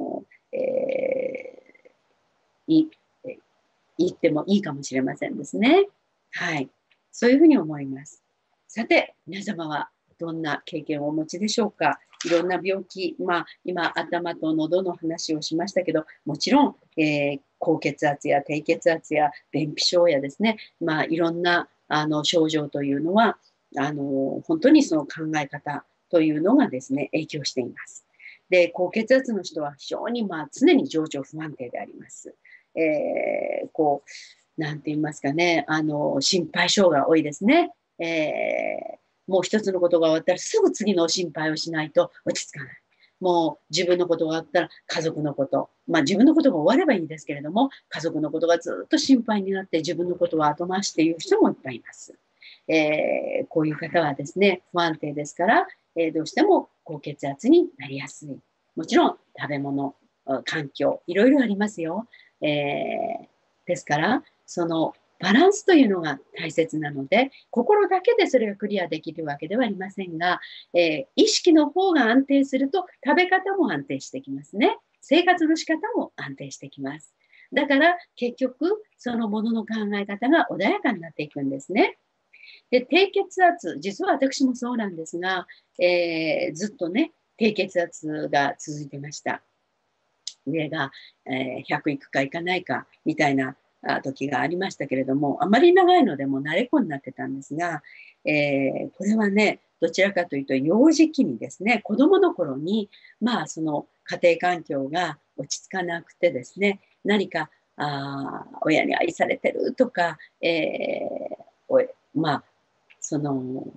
い言ってもいいかもしれませんですね。はい。そういうふうに思います。さて、皆様はどんな経験をお持ちでしょうか。いろんな病気、まあ、今、頭と喉の話をしましたけど、もちろん、高血圧や低血圧や便秘症やですね、まあ、いろんな症状というのは、本当にその考え方というのがですね、影響しています。で、高血圧の人は非常に、まあ、常に情緒不安定であります。こう、なんて言いますかね、心配性が多いですね。もう一つのことが終わったらすぐ次の心配をしないと落ち着かない。もう自分のことがあったら家族のこと、まあ自分のことが終わればいいですけれども、家族のことがずっと心配になって自分のことは後回しっていう人もいっぱいいます。こういう方はですね、不安定ですから、どうしても高血圧になりやすい。もちろん食べ物、環境、いろいろありますよ。ですから、そのバランスというのが大切なので、心だけでそれがクリアできるわけではありませんが、意識の方が安定すると食べ方も安定してきますね。生活の仕方も安定してきます。だから結局、そのものの考え方が穏やかになっていくんですね。で、低血圧、実は私もそうなんですが、ずっとね、低血圧が続いてました。上が、100いくかいかないかみたいな時がありましたけれども、あまり長いのでもう慣れっこになってたんですが、これはね、どちらかというと幼児期にですね、子供の頃に、まあその家庭環境が落ち着かなくてですね、何か親に愛されてるとか、まあその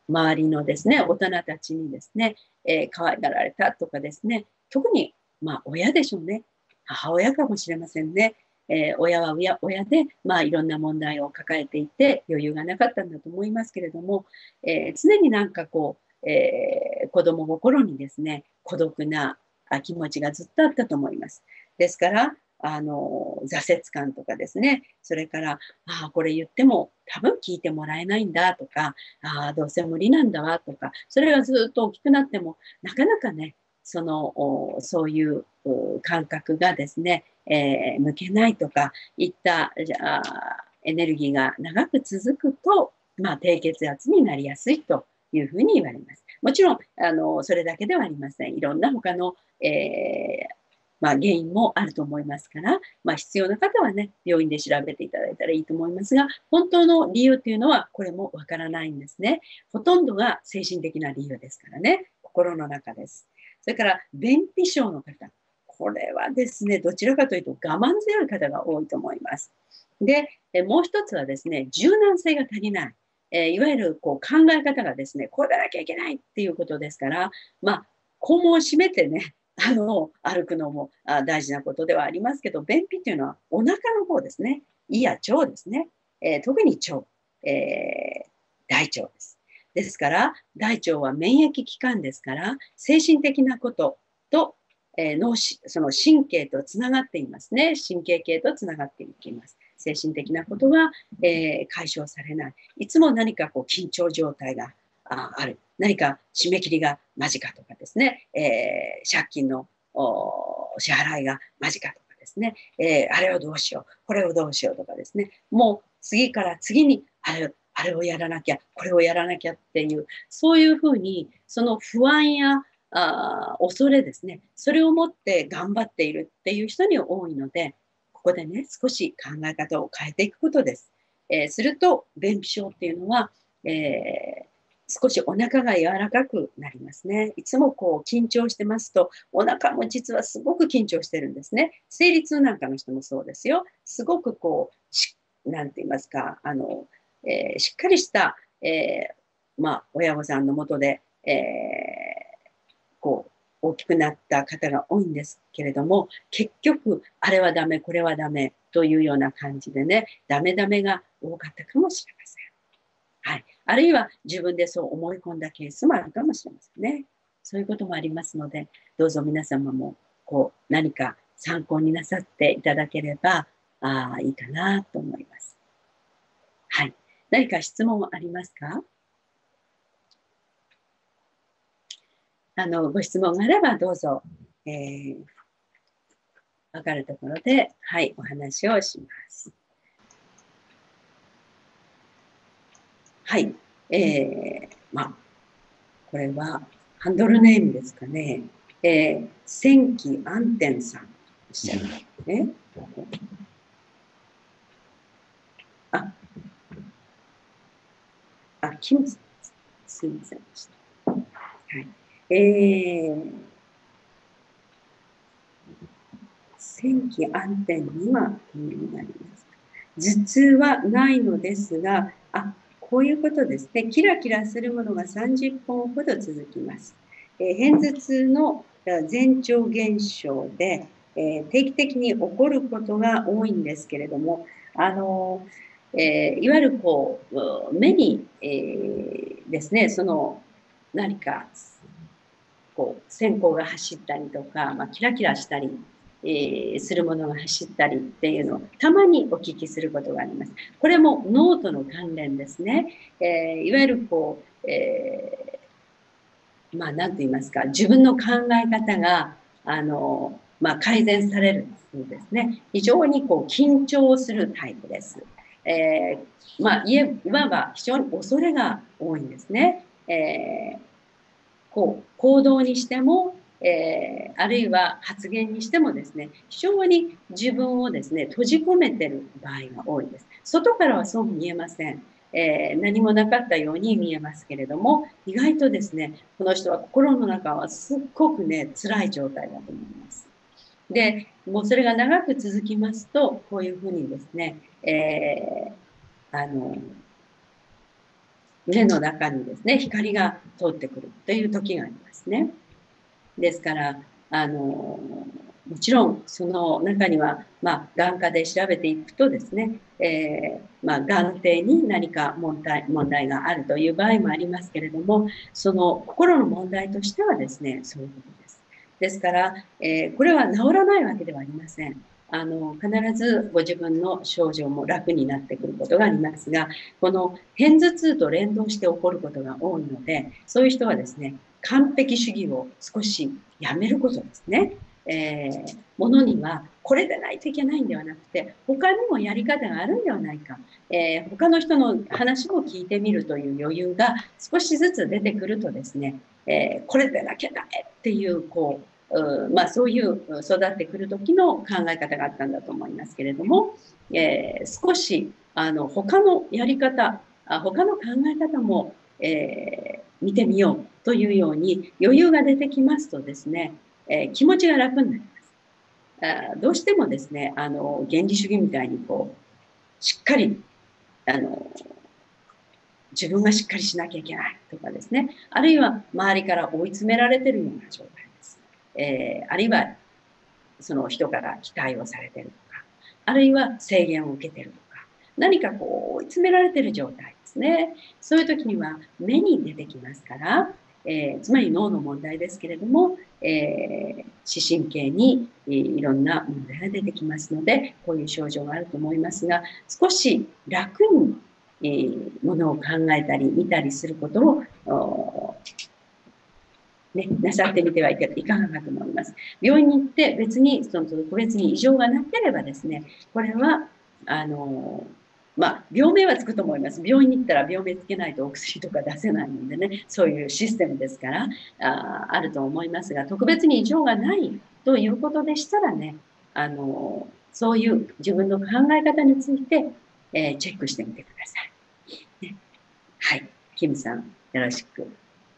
周りのですね、大人たちにですね、可愛がられたとかですね、特に、親でしょうね。母親かもしれませんね。親は親で、いろんな問題を抱えていて、余裕がなかったんだと思いますけれども、常になんかこう、子供心にですね、孤独な気持ちがずっとあったと思います。ですから、挫折感とかですね、それから、これ言っても多分聞いてもらえないんだとか、どうせ無理なんだわとか、それがずっと大きくなっても、なかなかね、そういう感覚がですね、向けないとかいったエネルギーが長く続くと、低血圧になりやすいというふうに言われます。もちろんそれだけではありません。いろんな他の、原因もあると思いますから、必要な方はね、病院で調べていただいたらいいと思いますが、本当の理由っていうのはこれもわからないんですね。ほとんどが精神的な理由ですからね、心の中です。それから便秘症の方、これはですね、どちらかというと我慢強い方が多いと思います。で、もう一つはですね、柔軟性が足りない。いわゆるこう考え方がですね、こうでなきゃいけないっていうことですから、肛門を閉めてね、歩くのも大事なことではありますけど、便秘っていうのはお腹の方ですね。胃や腸ですね。特に腸、大腸です。ですから、大腸は免疫器官ですから、精神的なことと、その神経とつながっていますね。神経系とつながっていきます。精神的なことが、解消されない。いつも何かこう緊張状態がある。何か締め切りが間近とかですね、借金の支払いが間近とかですね、あれをどうしよう、これをどうしようとかですね、もう次から次にあれをやらなきゃ、これをやらなきゃっていう、そういうふうに、その不安や恐れですね、それを持って頑張っているっていう人に多いので、ここでね、少し考え方を変えていくことです。すると、便秘症っていうのは、少しお腹が柔らかくなりますね。いつもこう緊張してますと、お腹も実はすごく緊張してるんですね。生理痛なんかの人もそうですよ。すごくこう、なんて言いますか、しっかりした、親御さんのもとで、こう、大きくなった方が多いんですけれども、結局、あれはダメ、これはダメというような感じでね、ダメダメが多かったかもしれません。はい。あるいは自分でそう思い込んだケースもあるかもしれませんね。そういうこともありますので、どうぞ皆様もこう何か参考になさっていただければいいかなと思います。はい。何か質問ありますか？ご質問があればどうぞ、分かるところで、はい、お話をします。はい。これはハンドルネームですかね。千紀安天さんおっしゃるね。キムさん、すみませんでした。はい。千紀安天には気になります。頭痛はないのですが、こういうことですね。キラキラするものが30分ほど続きます。片頭痛の前兆現象で、定期的に起こることが多いんですけれども、いわゆるこう目に、ですね、何かこう線香が走ったりとか、キラキラしたり、するものが走ったりっていうのをたまにお聞きすることがあります。これも脳との関連ですね。いわゆるこう、何と言いますか、自分の考え方が改善されるんですね。非常にこう緊張するタイプです。いわば非常に恐れが多いんですね。こう行動にしても、あるいは発言にしてもですね、非常に自分をですね閉じ込めている場合が多いです。外からはそう見えません。何もなかったように見えますけれども、意外とですね、この人は心の中はすっごくね辛い状態だと思います。で、もうそれが長く続きますと、こういうふうにですね、あの目の中にですね、光が通ってくるという時がありますね。ですから、もちろんその中には、眼科で調べていくとですね、眼底に何か問題があるという場合もありますけれども、その心の問題としてはですね、そういうことです。ですから、これは治らないわけではありません。必ずご自分の症状も楽になってくることがありますが、この片頭痛と連動して起こることが多いので、そういう人はですね、完璧主義を少しやめることですね。ものにはこれでないといけないんではなくて、他にもやり方があるんではないか、他の人の話も聞いてみるという余裕が少しずつ出てくるとですね、これでなきゃダメっていうそういう育ってくる時の考え方があったんだと思いますけれども、少し他のやり方、他の考え方も、見てみようというように余裕が出てきますとですね、気持ちが楽になります。どうしてもですね、原理主義みたいにしっかり自分がしっかりしなきゃいけないとかですね、あるいは周りから追い詰められているような状態です。あるいはその人から期待をされているとか、あるいは制限を受けているとか、何か追い詰められている状態ですね。そういう時には目に出てきますから、つまり脳の問題ですけれども、視神経にいろんな問題が出てきますので、こういう症状があると思いますが、少し楽にものを考えたり見たりすることをなさってみてはいかがかと思います。病院に行って別に個別に異常がなければですね、これは病名はつくと思います。病院に行ったら病名つけないとお薬とか出せないのでね、そういうシステムですからあると思いますが、特別に異常がないということでしたらね、そういう自分の考え方について、チェックしてみてください。ね、はい、キムさんよろしく。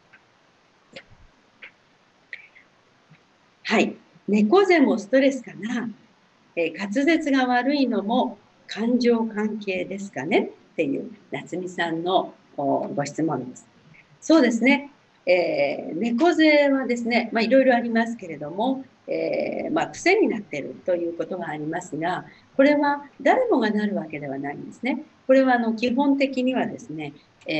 はい、猫背もストレスかな、滑舌が悪いのも感情関係ですかねっていう夏美さんのご質問です。そうですね、猫背はですね、いろいろありますけれども、癖になっているということがありますが、これは誰もがなるわけではないんですね。これは基本的にはですね、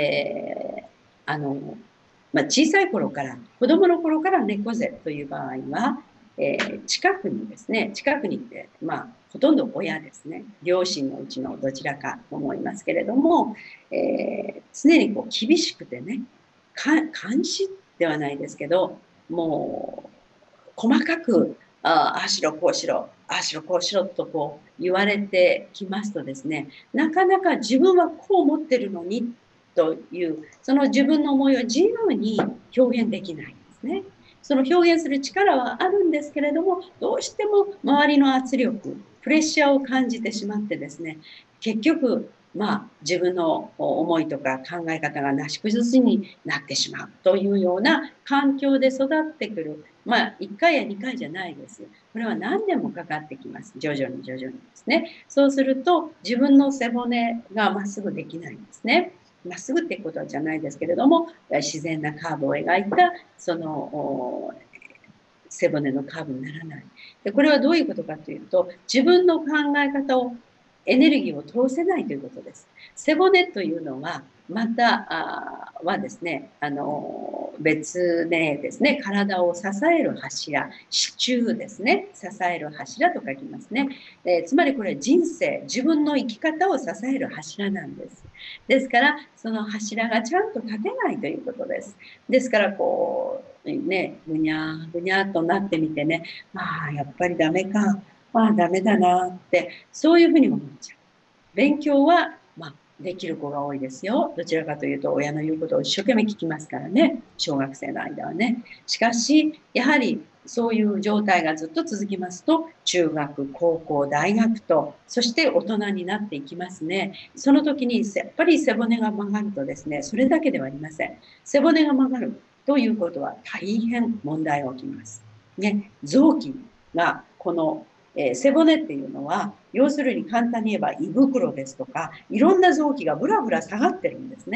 小さい頃から、子供の頃から猫背という場合は、近くにですね、近くにって、ほとんど親ですね、両親のうちのどちらかと思いますけれども、常に厳しくてね、監視ではないですけど、もう細かくああしろこうしろああしろこうしろと言われてきますとですね、なかなか自分はこう思ってるのにというその自分の思いを自由に表現できないんですね。その表現する力はあるんですけれども、どうしても周りの圧力プレッシャーを感じてしまってですね、結局自分の思いとか考え方がなし崩しになってしまうというような環境で育ってくる。1回や2回じゃないです。これは何年もかかってきます。徐々に徐々にですね。そうすると自分の背骨がまっすぐできないんですね。まっすぐってことじゃないですけれども、自然なカーブを描いたその背骨のカーブにならない。でこれはどういうことかというと、自分の考え方をエネルギーを通せないということです。背骨というのはまたはですね、別名ですね、体を支える柱、支柱ですね、支える柱と書きますね。つまりこれ人生、自分の生き方を支える柱なんです。ですから、その柱がちゃんと立てないということです。ですからぐにゃぐにゃとなってみてね、やっぱりダメか、ダメだなって、そういうふうに思っちゃう。勉強は、できる子が多いですよ。どちらかというと、親の言うことを一生懸命聞きますからね、小学生の間はね。しかし、やはりそういう状態がずっと続きますと、中学、高校、大学と、そして大人になっていきますね。その時に、やっぱり背骨が曲がるとですね、それだけではありません。背骨が曲がるということは大変問題が起きます。ね、臓器がこの背骨っていうのは要するに簡単に言えば胃袋ですとかいろんな臓器がブラブラ下がってるんですね。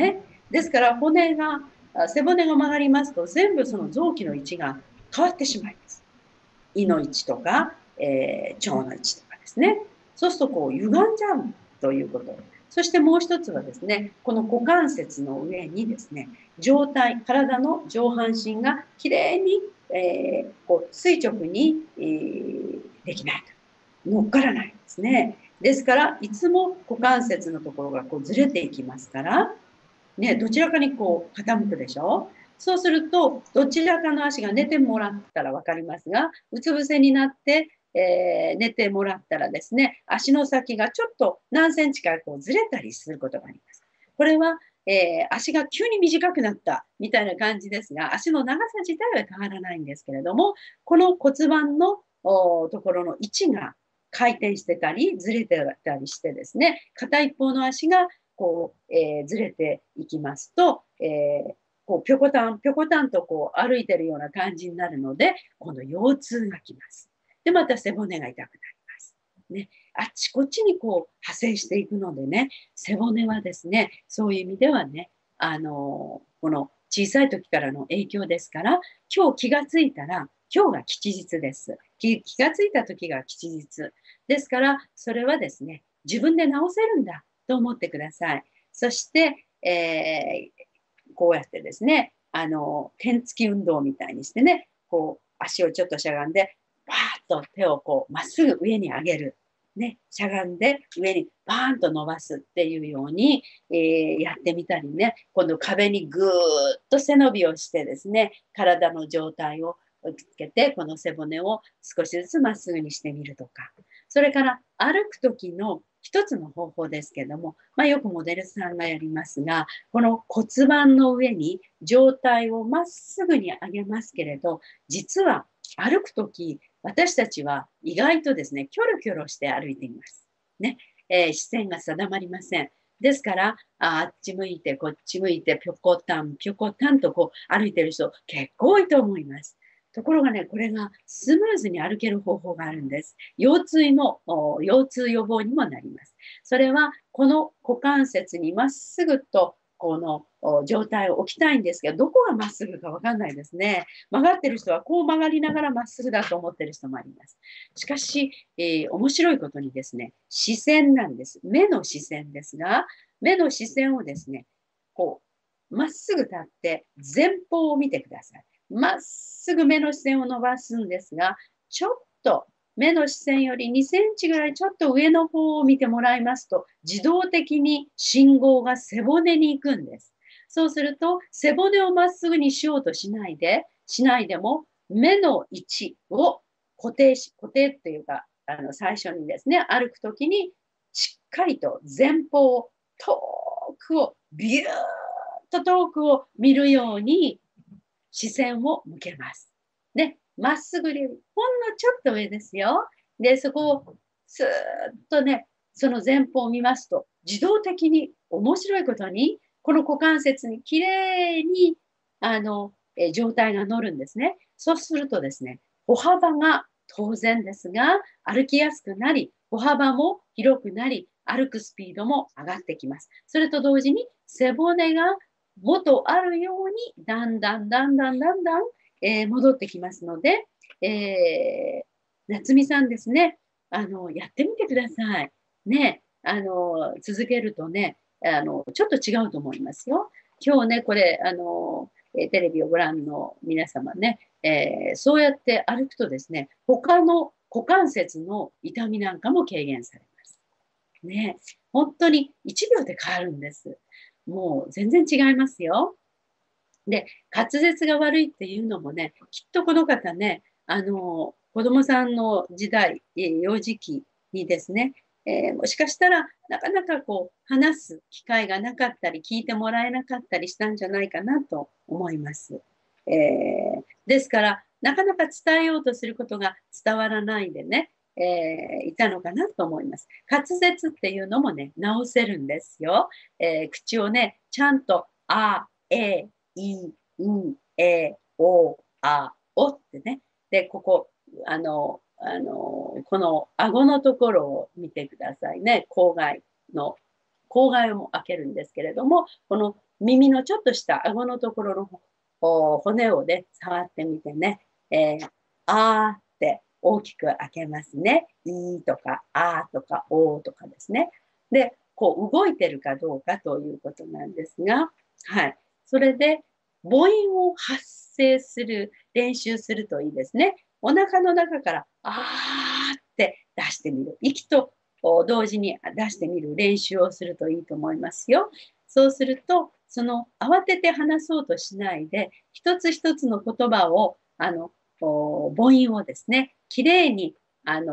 ですから背骨が曲がりますと、全部その臓器の位置が変わってしまいます。胃の位置とか、腸の位置とかですね。そうするとこう歪んじゃうということ。そしてもう一つはですね、この股関節の上にですね、体の上半身がきれいに、こう垂直に、できないと。乗っからないんですね。ですから、いつも股関節のところがこうずれていきますから、ね、どちらかにこう傾くでしょ。そうすると、どちらかの足が寝てもらったら分かりますが、うつ伏せになって、寝てもらったらですね、足の先がちょっと何センチかこうずれたりすることがあります。これは、足が急に短くなったみたいな感じですが、足の長さ自体は変わらないんですけれども、この骨盤のところの位置が回転してたり、ずれてたりしてですね、片一方の足がこう、ずれていきますと、こうぴょこたんぴょこたんとこう歩いてるような感じになるので、今度腰痛がきます。で、また背骨が痛くなります。ね、あっちこっちにこう派生していくのでね、背骨はですね、そういう意味ではね、この小さい時からの影響ですから、今日気がついたら、今日が吉日です。気がついた時が吉日。ですから、それはですね、自分で直せるんだと思ってください。そして、こうやってですね、天つき運動みたいにしてね、こう足をちょっとしゃがんで、バーッと手をこうまっすぐ上に上げる。ね、しゃがんで上にバーンと伸ばすっていうように、やってみたりね、今度壁にぐーっと背伸びをしてですね、体の状態をつけて、この背骨を少しずつまっすぐにしてみるとか、それから歩く時の一つの方法ですけども、よくモデルさんがやりますが、この骨盤の上に上体をまっすぐに上げますけれど、実は歩く時、私たちは意外とですね、キョロキョロして歩いています。ね、視線が定まりません。ですから、あっち向いて、こっち向いて、ぴょこたん、ぴょこたんとこう歩いてる人結構多いと思います。ところがね、これがスムーズに歩ける方法があるんです。腰痛予防にもなります。それは、この股関節にまっすぐと、この状態を置きたいんですけど、どこがまっすぐかわかんないですね。曲がってる人はこう曲がりながらまっすぐだと思ってる人もあります。しかし、面白いことにですね、視線なんです。目の視線ですが、目の視線をですね、こう、まっすぐ立って前方を見てください。まっすぐ目の視線を伸ばすんですが、ちょっと目の視線より2センチぐらいちょっと上の方を見てもらいますと、自動的に信号が背骨に行くんです。そうすると、背骨をまっすぐにしようとしないでも、目の位置を固定っていうか、最初にですね、歩くときに、しっかりと前方、ビューッと遠くを見るように視線を向けます。で、まっすぐよりほんのちょっと上ですよ。で、そこをスーッとね、その前方を見ますと、自動的に面白いことに、この股関節にきれいに、状態が乗るんですね。そうするとですね、歩幅が当然ですが、歩きやすくなり、歩幅も広くなり、歩くスピードも上がってきます。それと同時に背骨が元あるように、だんだん、戻ってきますので、夏美さんですね、やってみてください。ね、続けるとね、ちょっと違うと思いますよ。今日ね、これ、テレビをご覧の皆様ね、そうやって歩くとですね、他の股関節の痛みなんかも軽減されます。ね、本当に1秒で変わるんです。もう全然違いますよ。で、滑舌が悪いっていうのもね、きっとこの方ね、子供さんの時代、幼児期にですね、もしかしたらなかなかこう話す機会がなかったり聞いてもらえなかったりしたんじゃないかなと思います。ですからなかなか伝えようとすることが伝わらないでね、いたのかなと思います。滑舌っていうのもね、直せるんですよ。口をね、ちゃんとあ、い、う、おってね。で、この顎のところを見てくださいね。口外の、 口蓋も開けるんですけれども、この耳のちょっとした顎のところの骨をね、触ってみてね、あーって大きく開けますね。いとか、あーとか、おーとかですね。で、こう動いてるかどうかということなんですが、はい。それで、母音を発声する練習するといいですね。お腹の中からあーって出してみる。息と同時に出してみる練習をするといいと思いますよ。そうすると、その慌てて話そうとしないで、一つ一つの言葉を、母音をですね、きれいに、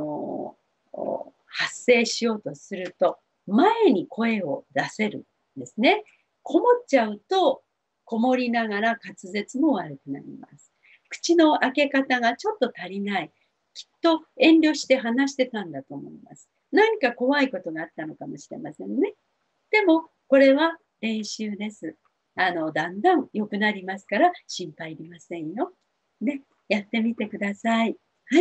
発声しようとすると、前に声を出せるんですね。こもっちゃうと、こもりながら滑舌も悪くなります。口の開け方がちょっと足りない。きっと遠慮して話してたんだと思います。何か怖いことがあったのかもしれませんね。でも、これは練習です。だんだん良くなりますから心配いりませんよ。ね、やってみてください。はい。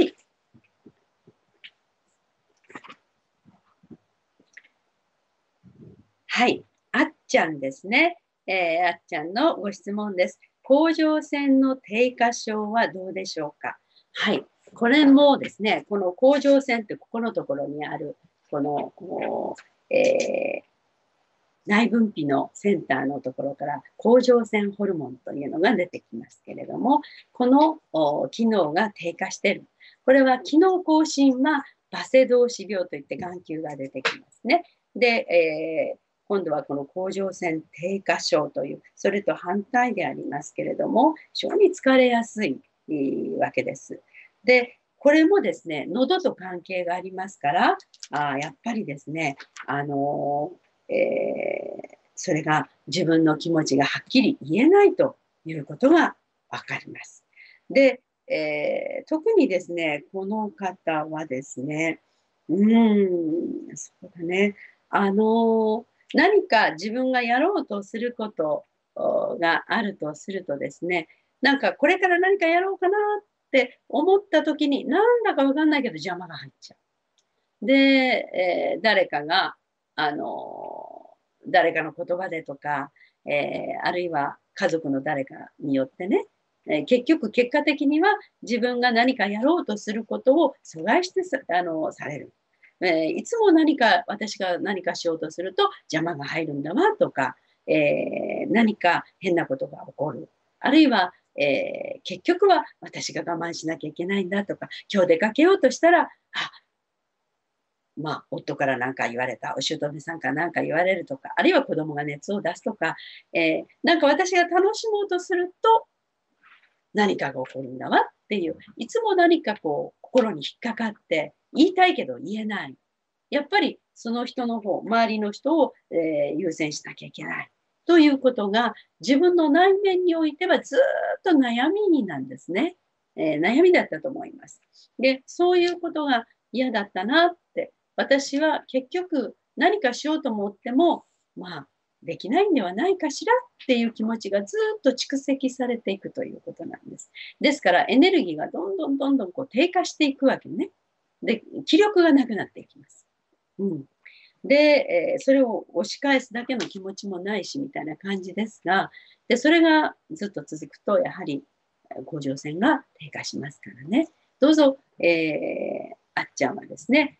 はい。あっちゃんですね。あっちゃんのご質問です。甲状腺の低下症はどうでしょうか。はい。これもですね、この甲状腺ってここのところにある、この、内分泌のセンターのところから甲状腺ホルモンというのが出てきますけれども、この機能が低下している。これは機能亢進はバセドウ死病といって眼球が出てきますね。で、今度はこの甲状腺低下症という、それと反対でありますけれども、非常に疲れやすいわけです。で、これもですね、喉と関係がありますから、やっぱりですね、それが自分の気持ちがはっきり言えないということがわかります。で、特にですね、この方はですね、そうだね、何か自分がやろうとすることがあるとするとですね、なんかこれから何かやろうかなって思った時に、なんだかわかんないけど邪魔が入っちゃう。で、誰かが、あの誰かの言葉でとか、あるいは家族の誰かによってね、結局結果的には自分が何かやろうとすることを阻害してされる。いつも私が何かしようとすると邪魔が入るんだわとか、何か変なことが起こる。あるいは、結局は私が我慢しなきゃいけないんだとか、今日出かけようとしたら、夫から何か言われた、お姑さんから何か言われるとか、あるいは子供が熱を出すとか、なんか私が楽しもうとすると何かが起こるんだわっていう、いつも何かこう心に引っかかって言いたいけど言えない。やっぱりその人の方、周りの人を、優先しなきゃいけない。ということが自分の内面においてはずっと悩みなんですね。悩みだったと思います。で、そういうことが嫌だったなって、私は結局何かしようと思っても、できないんではないかしらっていう気持ちがずっと蓄積されていくということなんです。ですからエネルギーがどんどんどんどんこう低下していくわけね。で、気力がなくなっていきます。で、それを押し返すだけの気持ちもないしみたいな感じですが、でそれがずっと続くとやはり甲状腺が低下しますからね。どうぞ、あっちゃんはですね、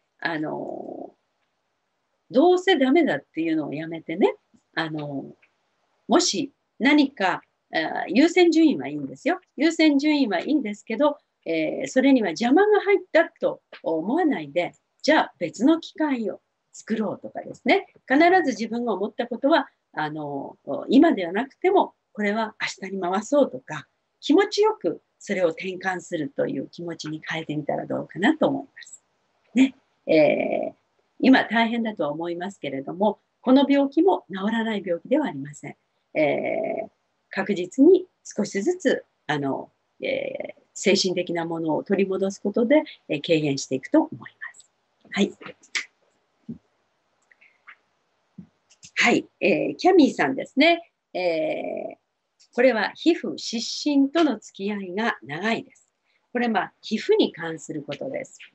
どうせダメだっていうのをやめてね、もし何か優先順位はいいんですよ。優先順位はいいんですけど、それには邪魔が入ったと思わないで、じゃあ別の機会を作ろうとかですね、必ず自分が思ったことは今ではなくてもこれは明日に回そうとか、気持ちよくそれを転換するという気持ちに変えてみたらどうかなと思います。ね今大変だとは思いますけれども、この病気も治らない病気ではありません。確実に少しずつ精神的なものを取り戻すことで、軽減していくと思います。はい。はい、キャミーさんですね。これは皮膚、湿疹との付き合いが長いです。これ皮膚に関することです。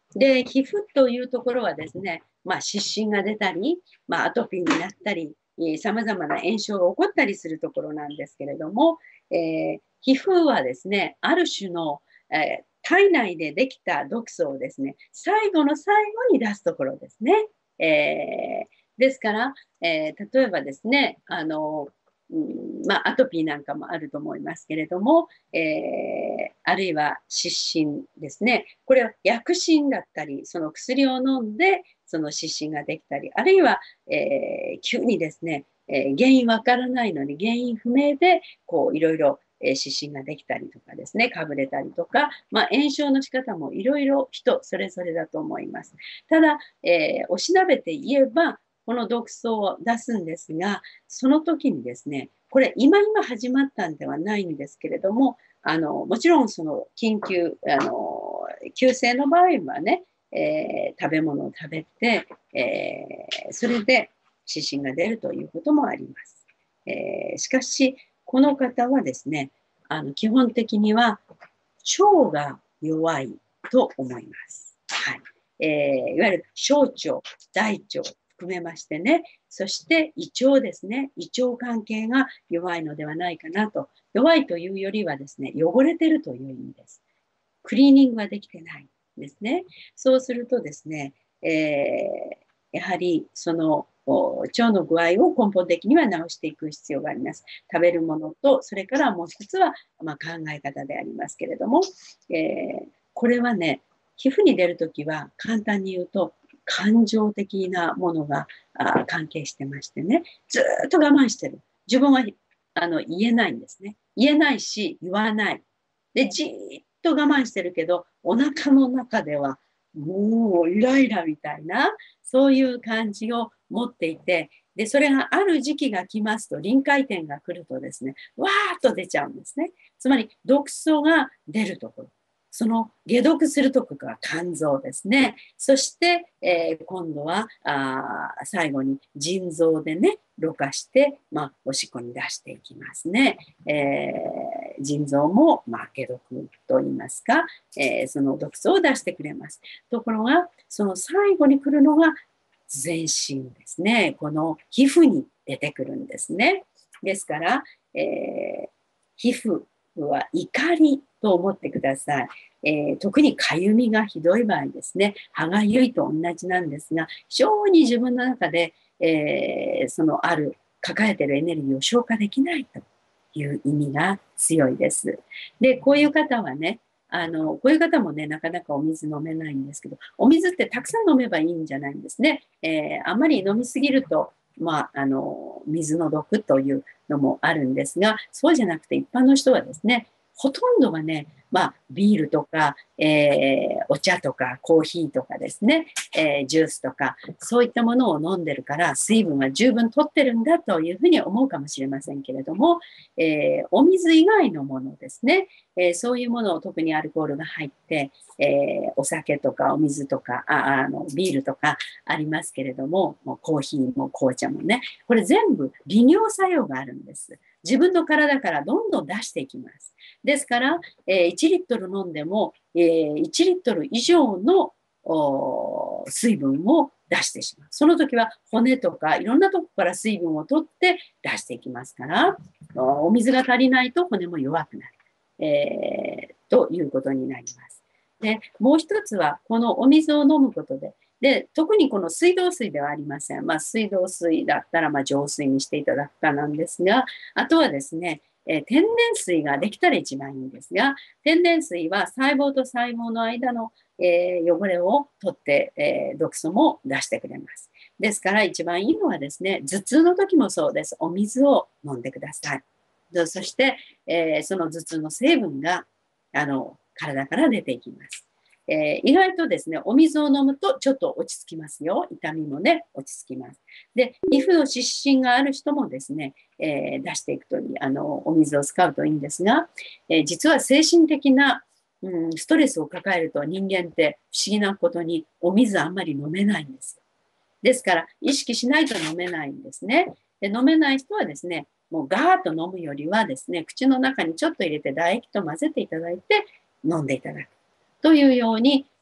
で、皮膚というところはですね、湿疹が出たり、アトピーになったり、さまざまな炎症が起こったりするところなんですけれども、皮膚はですね、ある種の、体内でできた毒素をですね、最後の最後に出すところですね。ですから、例えばですね、アトピーなんかもあると思いますけれども、あるいは湿疹ですね。これは薬疹だったり、その薬を飲んで、その湿疹ができたり、あるいは、急にですね、原因わからないのに原因不明で、こう、いろいろ湿疹ができたりとかですね、かぶれたりとか、炎症の仕方もいろいろ人それぞれだと思います。ただ、お調べて言えば、この毒素を出すんですが、その時にですね、これ今始まったんではないんですけれども、もちろんその緊急、急性の場合はね、食べ物を食べて、それで湿疹が出るということもあります。しかし、この方はですね、基本的には腸が弱いと思います。はい。いわゆる小腸、大腸含めましてね、そして胃腸ですね、胃腸関係が弱いのではないかなと。弱いというよりはですね、汚れてるという意味です。クリーニングができてないですね。そうするとですね、やはりその腸の具合を根本的には直していく必要があります。食べるものと、それからもう一つは、考え方でありますけれども、これはね、皮膚に出るときは簡単に言うと、感情的なものが関係してましてね、ずっと我慢してる。自分は言えないんですね。言えないし、言わない。で、じーっと我慢してるけど、お腹の中ではもうイライラみたいな、そういう感じを持っていて、で、それがある時期が来ますと、臨界点が来るとですね、わーっと出ちゃうんですね。つまり、毒素が出るところ。その解毒するところが肝臓ですね。そして、今度は最後に腎臓でね、ろ過して、おしっこに出していきますね。腎臓も、解毒といいますか、その毒素を出してくれます。ところが、その最後に来るのが全身ですね。この皮膚に出てくるんですね。ですから、皮膚は怒りと思ってください。特にかゆみがひどい場合ですね、歯がゆいと同じなんですが、非常に自分の中で、そのある抱えているエネルギーを消化できないという意味が強いです。で、こういう方はね、こういう方もね、なかなかお水飲めないんですけど、お水ってたくさん飲めばいいんじゃないんですね。あまり飲みすぎると、水の毒というのもあるんですが、そうじゃなくて一般の人はですね、ほとんどがね、ビールとか、お茶とかコーヒーとかですね、ジュースとか、そういったものを飲んでるから、水分は十分取ってるんだというふうに思うかもしれませんけれども、お水以外のものですね、そういうものを特にアルコールが入って、お酒とかお水とかビールとかありますけれども、もうコーヒーも紅茶もね、これ全部利尿作用があるんです。自分の体からどんどん出していきます。ですから、1リットル飲んでも、1リットル以上の水分を出してしまう。その時は骨とかいろんなとこから水分を取って出していきますから、お水が足りないと骨も弱くなる。ということになります。で、もう一つは、このお水を飲むことで、特にこの水道水ではありません。水道水だったら、浄水にしていただくかなんですが、あとはですね、天然水ができたら一番いいんですが、天然水は細胞と細胞の間の、汚れを取って、毒素も出してくれます。ですから一番いいのはですね、頭痛の時もそうです。お水を飲んでください。そして、その頭痛の成分が体から出ていきます。意外とですね、お水を飲むとちょっと落ち着きますよ。痛みもね、落ち着きます。で、皮膚の湿疹がある人もですね、出していくといい、お水を使うといいんですが、実は精神的な、ストレスを抱えると人間って不思議なことにお水あんまり飲めないんです。ですから、意識しないと飲めないんですね。で、飲めない人はですね、もうガーッと飲むよりはですね、口の中にちょっと入れて唾液と混ぜていただいて飲んでいただくというように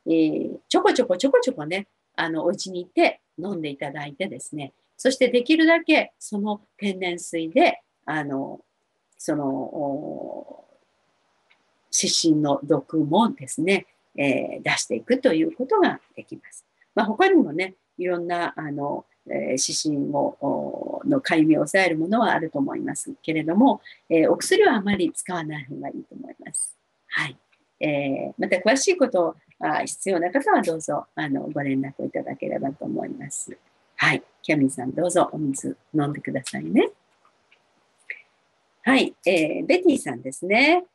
ちょこちょこちょこちょこね、お家に行って飲んでいただいてですね、そしてできるだけその天然水で、その、湿疹の毒もですね、出していくということができます。まあ、他にもね、いろんな湿疹のかゆみを抑えるものはあると思いますけれども、お薬はあまり使わない方がいいと思います。はい。また詳しいこと必要な方はどうぞご連絡いただければと思います。はい。キャミーさんどうぞお水飲んでくださいね。はい。ベティさんですね。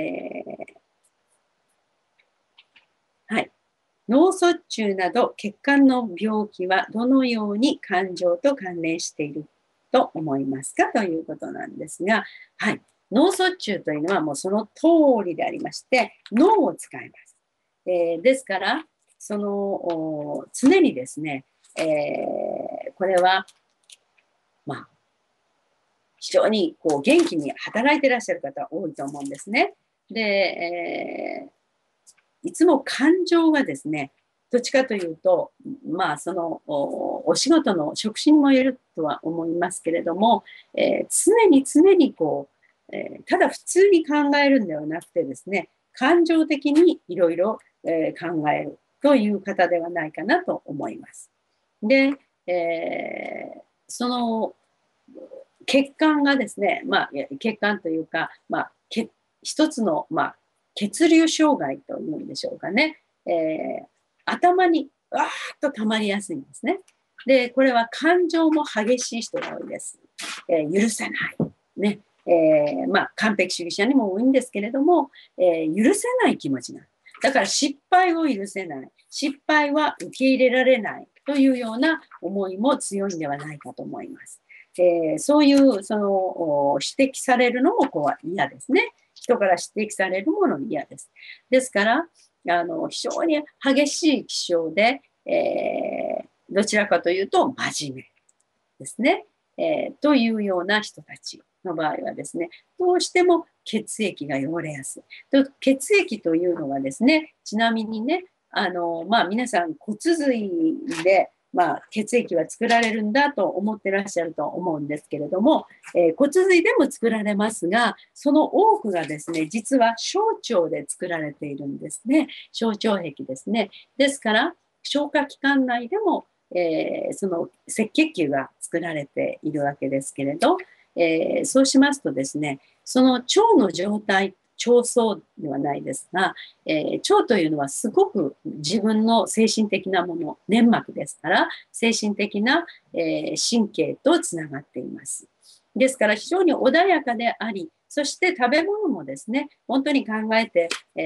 はい。脳卒中など血管の病気はどのように感情と関連していると思いますかということなんですが、はい。脳卒中というのはもうその通りでありまして、脳を使います。ですから、常にですね、これは、まあ、非常に元気に働いていらっしゃる方多いと思うんですね。で、いつも感情がですね、どっちかというと、まあ、お仕事の職種にもよるとは思いますけれども、常に常にただ普通に考えるんではなくてですね、感情的にいろいろ考えるという方ではないかなと思います。で、その血管がですね、まあ、血管というか、まあ、一つの、まあ、血流障害というんでしょうかね、頭にわーっと溜まりやすいんですね。で、これは感情も激しい人が多いです。許せない。ね。まあ、完璧主義者にも多いんですけれども、許せない気持ちが。だから失敗を許せない。失敗は受け入れられないというような思いも強いんではないかと思います。そういう指摘されるのも嫌ですね。人から指摘されるもの嫌です。ですから非常に激しい気象で、どちらかというと真面目ですね、というような人たちの場合はですね、どうしても血液が汚れやすい。血液というのはですね、ちなみにね、まあ、皆さん骨髄でまあ、血液は作られるんだと思ってらっしゃると思うんですけれども、骨髄でも作られますが、その多くがですね、実は小腸で作られているんですね。小腸壁ですね。ですから、消化器官内でも、その赤血球が作られているわけですけれど、そうしますとですね、その腸の状態、腸層ではないですが、腸というのはすごく自分の精神的なもの、粘膜ですから、精神的な、神経とつながっています。ですから非常に穏やかであり、そして食べ物もですね、本当に考えて、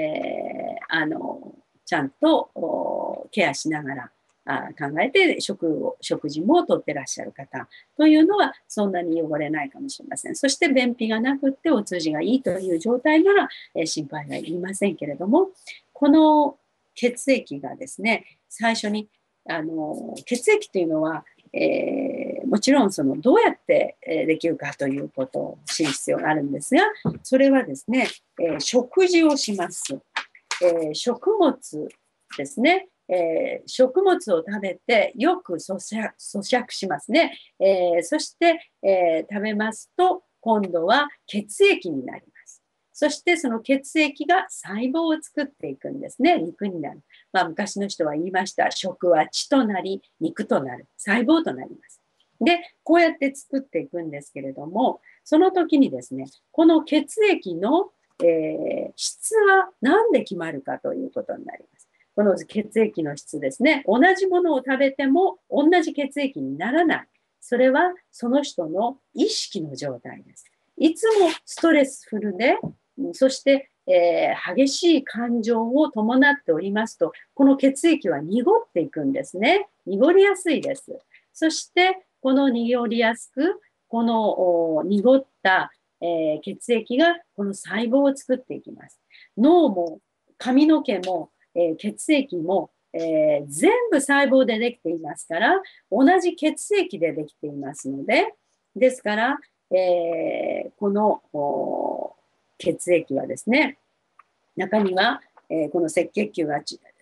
ちゃんとケアしながら考えて食事もとってらっしゃる方というのはそんなに汚れないかもしれません。そして便秘がなくってお通じがいいという状態なら、心配がいりませんけれども、この血液がですね、最初に血液というのは、もちろんどうやってできるかということを知る必要があるんですが、それはですね、食事をします。食物ですね。食物を食べてよく咀嚼しますね。そして、食べますと今度は血液になります。そしてその血液が細胞を作っていくんですね。肉になる。まあ、昔の人は言いました。食は血となり肉となる。細胞となります。で、こうやって作っていくんですけれども、その時にですね、この血液の質は何で決まるかということになります。この血液の質ですね。同じものを食べても同じ血液にならない。それはその人の意識の状態です。いつもストレスフルで、そして、激しい感情を伴っておりますと、この血液は濁っていくんですね。濁りやすいです。そして、この濁りやすく、この濁った血液がこの細胞を作っていきます。脳も髪の毛も、血液も、全部細胞でできていますから、同じ血液でできていますので、ですから、この血液はですね、中には、この赤血球が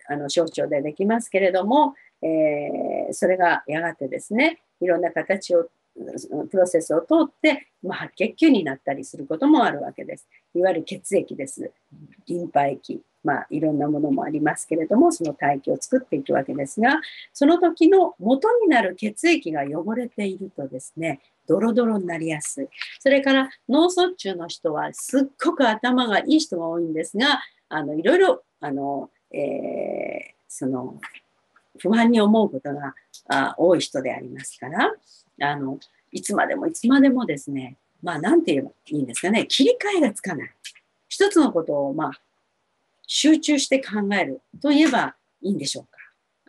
小腸でできますけれども、それがやがてですね、いろんな形をプロセスを通って、白血球になったりすることもあるわけです。いわゆる血液です。リンパ液、いろんなものもありますけれども、その体液を作っていくわけですが、その時の元になる血液が汚れているとですね、ドロドロになりやすい。それから脳卒中の人はすっごく頭がいい人が多いんですが、いろいろその不満に思うことが多い人でありますから、いつまでもいつまでもですね、なんて言えばいいんですかね、切り替えがつかない。一つのことを、集中して考えると言えばいいんでしょうか。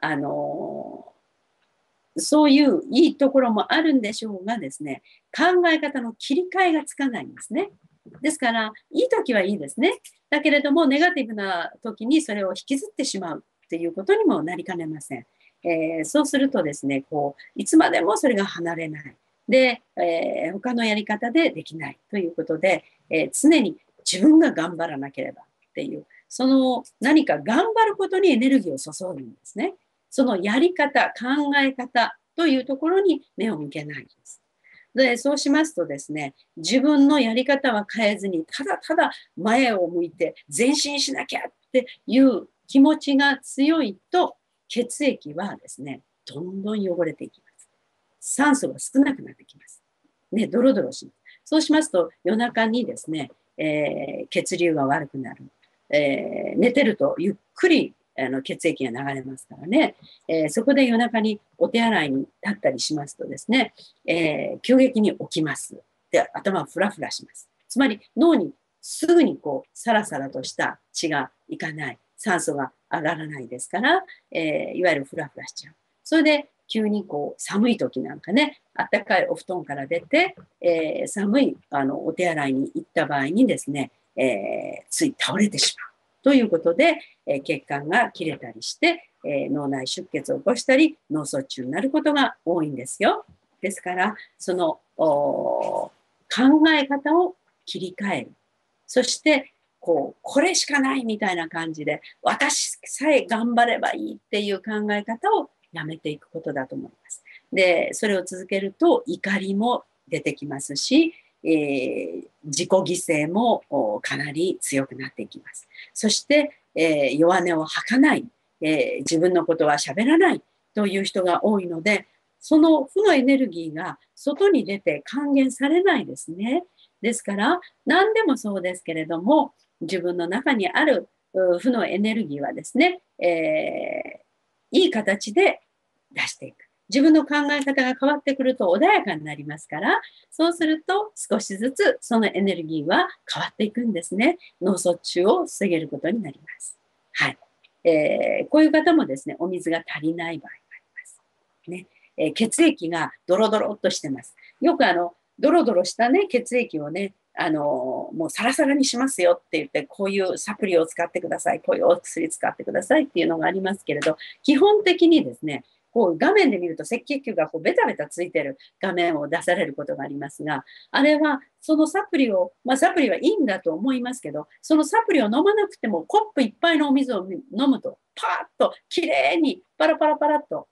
そういういいところもあるんでしょうがですね、考え方の切り替えがつかないんですね。ですから、いい時はいいですね。だけれども、ネガティブな時にそれを引きずってしまうっていうことにもなりかねません。そうするとですね、いつまでもそれが離れない。で、他のやり方でできないということで、常に自分が頑張らなければっていう、その何か頑張ることにエネルギーを注ぐんですね。そのやり方、考え方というところに目を向けないんです。で、そうしますとですね、自分のやり方は変えずに、ただただ前を向いて前進しなきゃっていう気持ちが強いと、血液はですね、どんどん汚れていきます。酸素が少なくなってきます。ね、ドロドロします。そうしますと、夜中にですね、血流が悪くなる。寝てるとゆっくり血液が流れますからね、そこで夜中にお手洗いに立ったりしますとですね、急激に起きます。で、頭フラフラします。つまり脳にすぐにサラサラとした血がいかない、酸素が上がらないですから、いわゆるフラフラしちゃう。それで急に寒い時なんかね、暖かいお布団から出て、寒いお手洗いに行った場合にですね、つい倒れてしまうということで、血管が切れたりして、脳内出血を起こしたり脳卒中になることが多いんですよ。ですからその考え方を切り替える。そしてこれしかないみたいな感じで私さえ頑張ればいいっていう考え方をやめていくことだと思います。でそれを続けると怒りも出てきますし、自己犠牲もかなり強くなっていきます。そして、弱音を吐かない、自分のことは喋らないという人が多いので、その負のエネルギーが外に出て還元されないですね。ですから何でもそうですけれども、自分の中にある負のエネルギーはですね、いい形で出していく。自分の考え方が変わってくると穏やかになりますから、そうすると少しずつそのエネルギーは変わっていくんですね。脳卒中を防げることになります。はい。こういう方もですね、お水が足りない場合があります。ね。血液がドロドロっとしてます。よくドロドロしたね、血液をね、もうサラサラにしますよって言って、こういうサプリを使ってください、こういうお薬使ってくださいっていうのがありますけれど、基本的にですね、画面で見ると赤血球がベタベタついてる画面を出されることがありますが、あれはそのサプリを、サプリはいいんだと思いますけど、そのサプリを飲まなくてもコップいっぱいのお水を飲むと、パーッときれいにパラパラパラっと、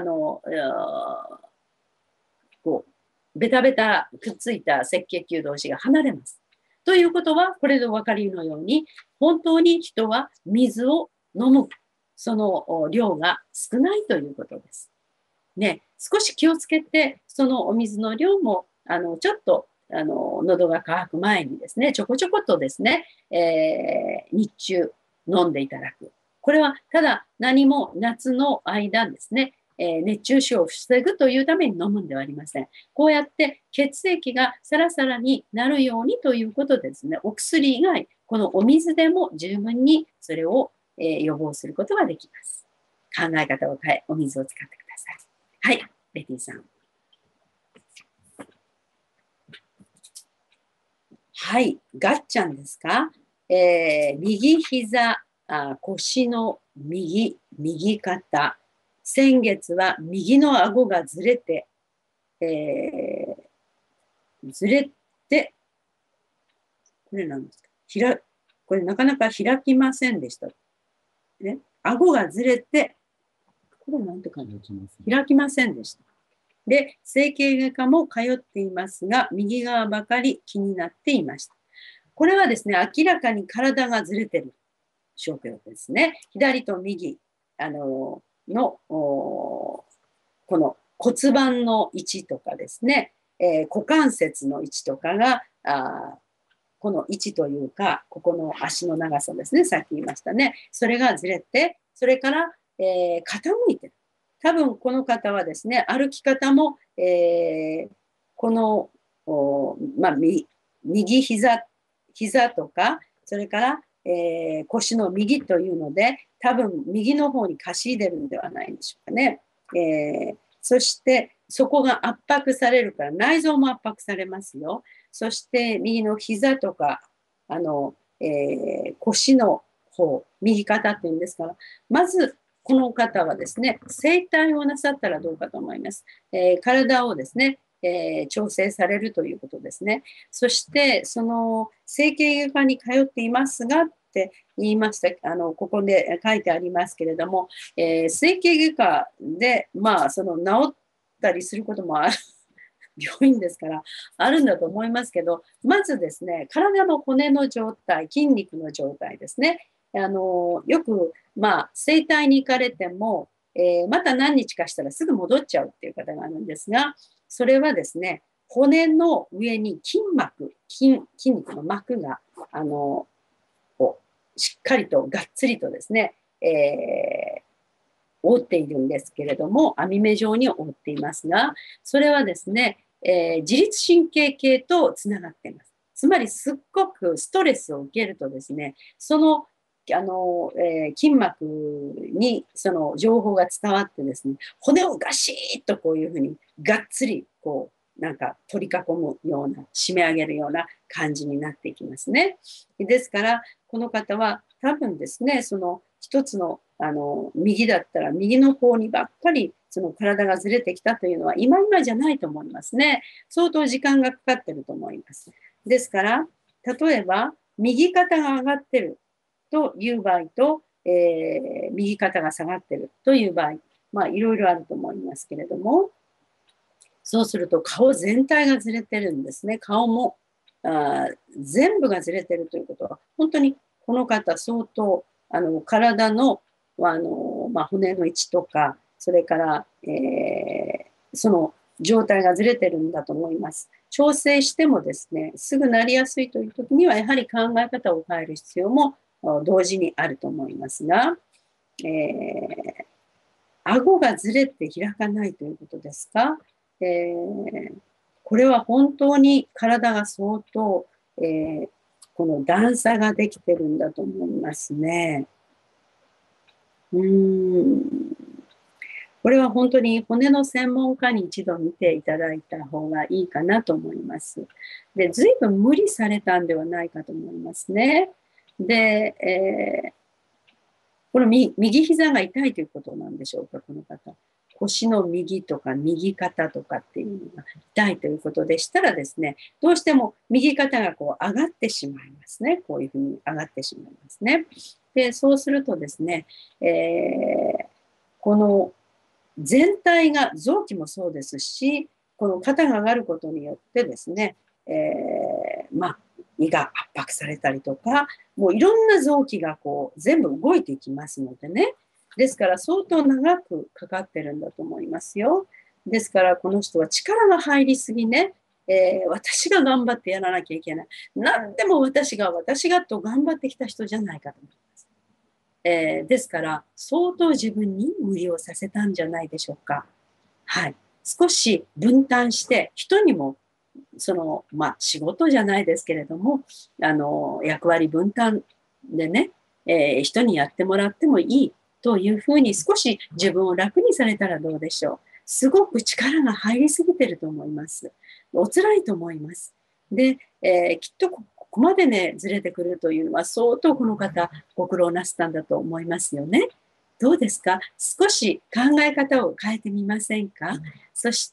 ベタベタくっついた赤血球同士が離れます。ということは、これでお分かりのように、本当に人は水を飲む、その量が少ないということです。ね、少し気をつけて、そのお水の量も、ちょっと、喉が渇く前にですね、ちょこちょこっとですね、日中飲んでいただく。これはただ何も夏の間ですね、熱中症を防ぐというために飲むんではありません。こうやって血液がサラサラになるようにということでですね、お薬以外、このお水でも十分にそれを、予防することができます。考え方を変え、お水を使ってください。はい、ベティさん。はい、ガッチャンですか。右膝、腰の右肩。先月は右の顎がずれて、ずれて、これなんですか。これなかなか開きませんでした。ね、 顎がずれて、これなんて感じ？開きませんでした。で、整形外科も通っていますが、右側ばかり気になっていました。これはですね、明らかに体がずれてる症状ですね。左と右、この骨盤の位置とかですね、股関節の位置とかが、この位置というか、ここの足の長さですね、さっき言いましたね。それがずれて、それから、傾いてる。多分この方はですね、歩き方も、この、右膝とか、それから、腰の右というので、多分右の方にかしいでるんではないでしょうかね。そしてそこが圧迫されるから内臓も圧迫されますよ。そして右の膝とか腰の方、右肩っていうんですから、まずこの方はですね、整体をなさったらどうかと思います。体をですね、調整されるということですね。そしてその整形外科に通っていますがって言いました。ここで書いてありますけれども、整形外科でその治ったりすることもある病院ですからあるんだと思いますけど、まずですね、体の骨の状態、筋肉の状態ですね。よく整体に行かれても、また何日かしたらすぐ戻っちゃうっていう方があるんですが、それはですね、骨の上に筋肉の膜がしっかりとがっつりとですね、覆っているんですけれども、網目状に覆っていますが、それはですね、自律神経系とつながっています。つまりすっごくストレスを受けるとですね、その筋膜にその情報が伝わってですね、骨をガシッとこういうふうにがっつりこうなんか取り囲むような、締め上げるような感じになっていきますね。ですからこの方は多分ですね、その一つの右だったら右の方にばっかりその体がずれてきたというのは今じゃないと思いますね。相当時間がかかってると思います。ですから例えば右肩が上がってるという場合と、右肩が下がってるという場合、いろいろあると思いますけれども、そうすると顔全体がずれてるんですね。顔も全部がずれてるということは、本当にこの方相当体の、骨の位置とか、それから、その状態がずれてるんだと思います。調整してもですね、すぐなりやすいという時には、やはり考え方を変える必要も同時にあると思いますが、顎がずれて開かないということですか？これは本当に体が相当、この段差ができてるんだと思いますね。これは本当に骨の専門家に一度見ていただいた方がいいかなと思います。で、随分無理されたんではないかと思いますね。で、この右膝が痛いということなんでしょうか、この方。腰の右とか右肩とかっていうのが痛いということでしたらですね、どうしても右肩がこう上がってしまいますね。こういうふうに上がってしまいますね。で、そうするとですね、この全体が臓器もそうですし、この肩が上がることによってですね、胃が圧迫されたりとか、もういろんな臓器がこう全部動いていきますのでね。ですから相当長くかかってるんだと思いますよ。ですからこの人は力が入りすぎね、私が頑張ってやらなきゃいけない。何でも私がと頑張ってきた人じゃないかと思います。ですから相当自分に無理をさせたんじゃないでしょうか。はい、少し分担して人にもその仕事じゃないですけれども役割分担でね、人にやってもらってもいいというふうに少し自分を楽にされたらどうでしょう。すごく力が入りすぎてると思います。お辛いと思います。で、きっとここまでねずれてくるというのは相当この方ご苦労なすったんだと思いますよね。どうですか？少し考え方を変えてみませんか？そして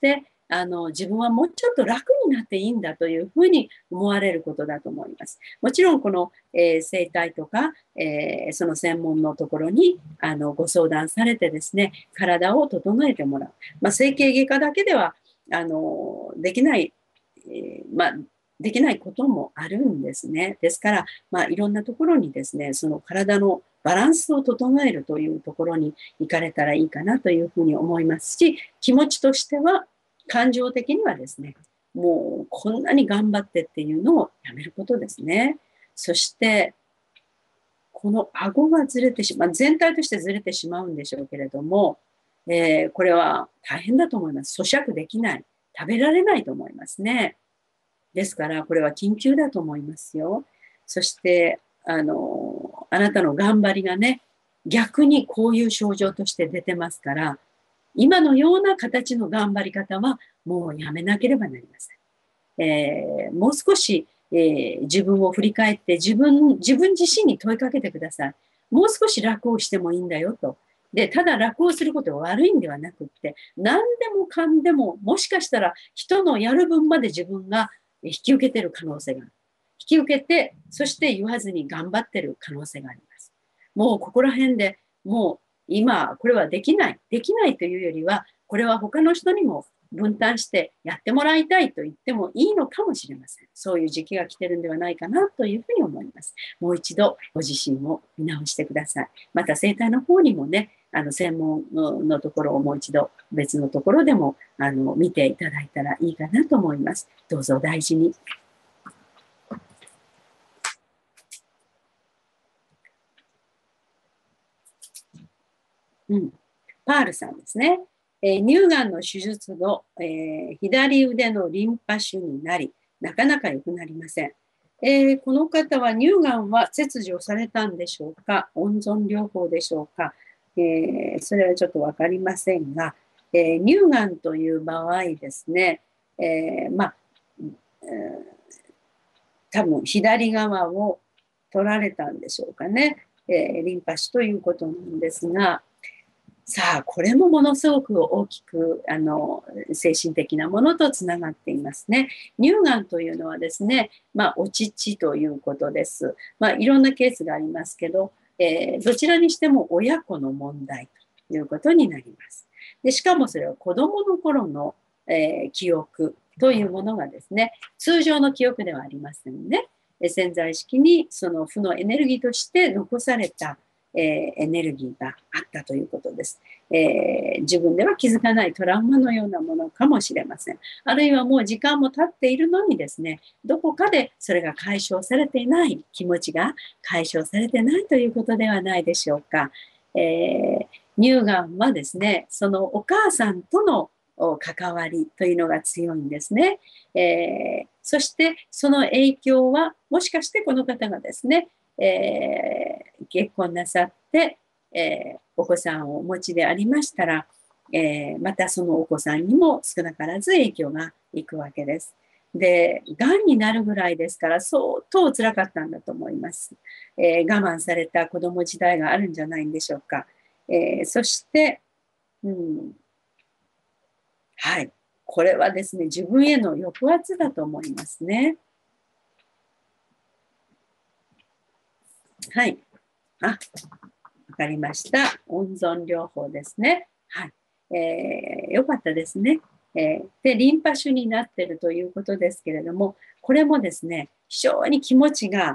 自分はもうちょっと楽になっていいんだというふうに思われることだと思います。もちろんこの、整体とか、その専門のところにご相談されてですね、体を整えてもらう。整形外科だけではできない、できないこともあるんですね。ですから、いろんなところにですね、その体のバランスを整えるというところに行かれたらいいかなというふうに思いますし、気持ちとしては、感情的にはですね、もうこんなに頑張ってっていうのをやめることですね。そして、この顎がずれてしまう、全体としてずれてしまうんでしょうけれども、これは大変だと思います。咀嚼できない。食べられないと思いますね。ですから、これは緊急だと思いますよ。そして、あなたの頑張りがね、逆にこういう症状として出てますから、今のような形の頑張り方はもうやめなければなりません。もう少し、自分を振り返って自分自身に問いかけてください。もう少し楽をしてもいいんだよと。で、ただ楽をすることが悪いんではなくって、何でもかんでも、もしかしたら人のやる分まで自分が引き受けてる可能性がある。引き受けて、そして言わずに頑張ってる可能性があります。もうここら辺でもう今、これはできない。できないというよりは、これは他の人にも分担してやってもらいたいと言ってもいいのかもしれません。そういう時期が来てるんではないかなというふうに思います。もう一度ご自身を見直してください。また整体の方にもね、専門のところをもう一度別のところでも見ていただいたらいいかなと思います。どうぞ大事に。パールさんですね。乳がんの手術後、左腕のリンパ腫になり、なかなか良くなりません。この方は乳がんは切除されたんでしょうか、温存療法でしょうか、それはちょっと分かりませんが、乳がんという場合ですね、多分左側を取られたんでしょうかね、リンパ腫ということなんですが、さあ、これもものすごく大きく精神的なものとつながっていますね。乳がんというのはですね、お乳ということです。いろんなケースがありますけど、どちらにしても親子の問題ということになります。でしかもそれは子どもの頃の、記憶というものがですね、通常の記憶ではありませんね。潜在意識にその負のエネルギーとして残されたエネルギーがあったということです。自分では気づかないトラウマのようなものかもしれません。あるいはもう時間も経っているのにですね、どこかでそれが解消されていない、気持ちが解消されてないということではないでしょうか。乳がんはですね、そのお母さんとの関わりというのが強いんですね。そしてその影響はもしかしてこの方がですね、結婚なさって、お子さんをお持ちでありましたら、またそのお子さんにも少なからず影響がいくわけです。で、がんになるぐらいですから相当辛かったんだと思います。我慢された子供時代があるんじゃないんでしょうか。そして、はい、これはですね、自分への抑圧だと思いますね。はい。わかりました。温存療法ですね。はい。よかったですね。で、リンパ腫になっているということですけれども、これもですね、非常に気持ちが、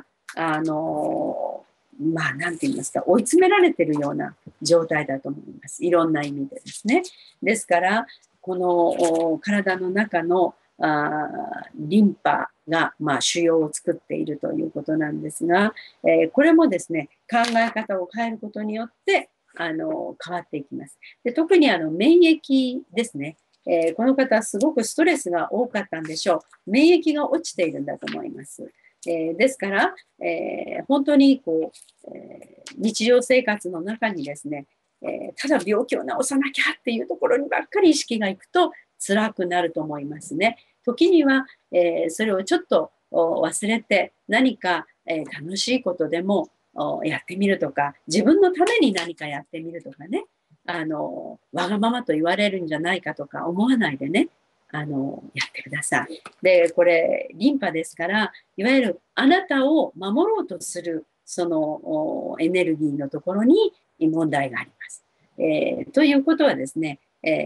なんて言いますか、追い詰められているような状態だと思います。いろんな意味でですね。ですから、この体の中のリンパが、腫瘍を作っているということなんですが、これもですね、考え方を変えることによって変わっていきます。で特に免疫ですね、この方すごくストレスが多かったんでしょう。免疫が落ちているんだと思います。ですから、本当にこう、日常生活の中にですね、ただ病気を治さなきゃっていうところにばっかり意識がいくと辛くなると思いますね。時には、それをちょっと忘れて何か、楽しいことでもやってみるとか、自分のために何かやってみるとかね、わがままと言われるんじゃないかとか思わないでね、 やってください。で、これ、リンパですから、いわゆるあなたを守ろうとする、そのエネルギーのところに問題があります。ということはですね、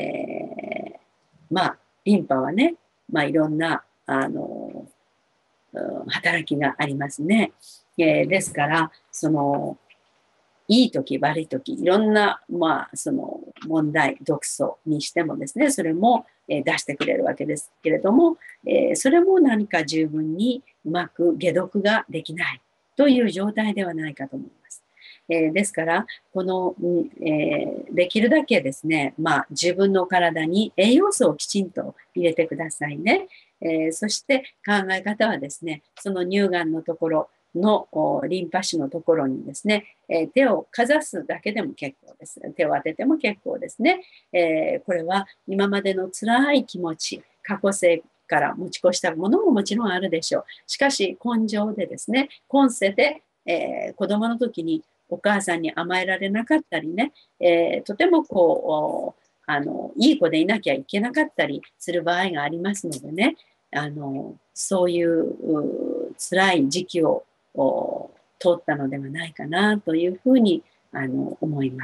まあ、リンパはね、まあ、いろんな、働きがありますね。ですから、いい時悪い時いろんな、まあ、その問題毒素にしてもですねそれも出してくれるわけですけれども、それも何か十分にうまく解毒ができないという状態ではないかと思います。ですからこの、できるだけですね、まあ、自分の体に栄養素をきちんと入れてくださいね。そして考え方はですねその乳がんのところのリンパ腫のところにですね、手をかざすだけでも結構です。手を当てても結構ですね。これは今までの辛い気持ち、過去世から持ち越したものももちろんあるでしょう。しかし根性でですね、今世で、子供の時にお母さんに甘えられなかったりね、とてもこういい子でいなきゃいけなかったりする場合がありますのでね、そういう辛い時期を通ったのではないかなというふうに思います。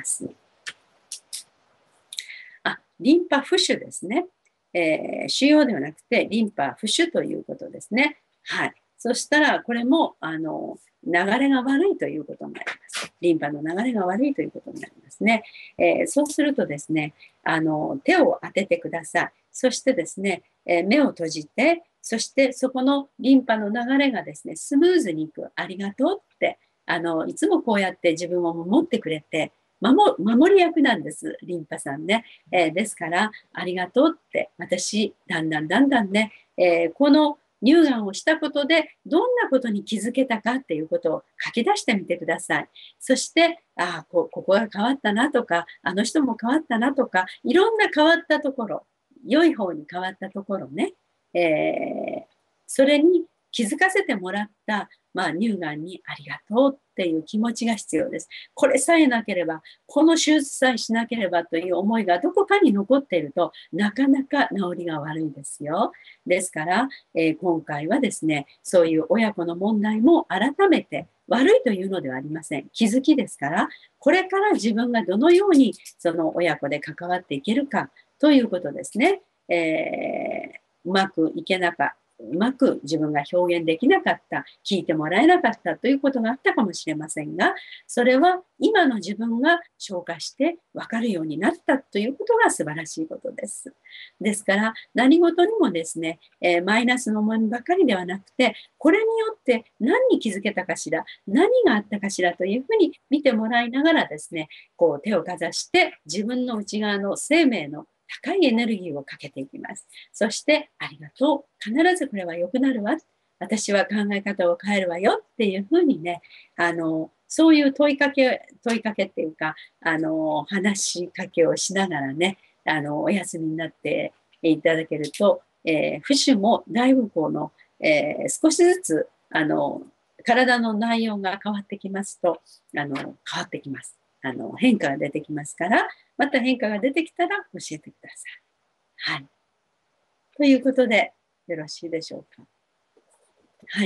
リンパ浮腫ですね。腫瘍ではなくてリンパ浮腫ということですね。はい。そしたらこれも流れが悪いということになります。リンパの流れが悪いということになりますね。そうするとですね手を当ててください。そしてですね、目を閉じてそしてそこのリンパの流れがですねスムーズにいくありがとうっていつもこうやって自分を守ってくれて守り役なんです、リンパさんね。ですから、ありがとうって、私、だんだんね、この乳がんをしたことで、どんなことに気づけたかっていうことを書き出してみてください。そして、ここが変わったなとか、あの人も変わったなとか、いろんな変わったところ、良い方に変わったところね、それに気づかせてもらった、まあ、乳がんにありがとうっていう気持ちが必要です。これさえなければ、この手術さえしなければという思いがどこかに残っているとなかなか治りが悪いですよ。ですから、今回はですね、そういう親子の問題も改めて悪いというのではありません。気づきですから、これから自分がどのようにその親子で関わっていけるかということですね。うまくいけなかった。うまく自分が表現できなかった、聞いてもらえなかったということがあったかもしれませんが、それは今の自分が消化して分かるようになったということが素晴らしいことです。ですから何事にもですね、マイナスの思いばかりではなくて、これによって何に気づけたかしら、何があったかしらというふうに見てもらいながらですね、こう手をかざして自分の内側の生命の高いエネルギーをかけていきます。そして、ありがとう。必ずこれは良くなるわ。私は考え方を変えるわよっていうふうにね、そういう問いかけっていうか、話しかけをしながらね、お休みになっていただけると、浮腫もだいぶ少しずつ、体の内容が変わってきますと、変わってきます。変化が出てきますから、また変化が出てきたら教えてください。はい。ということで、よろしいでしょうか。はい。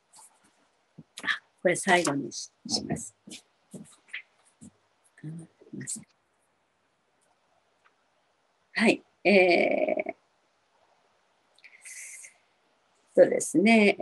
これ最後に します。はい。そうですね。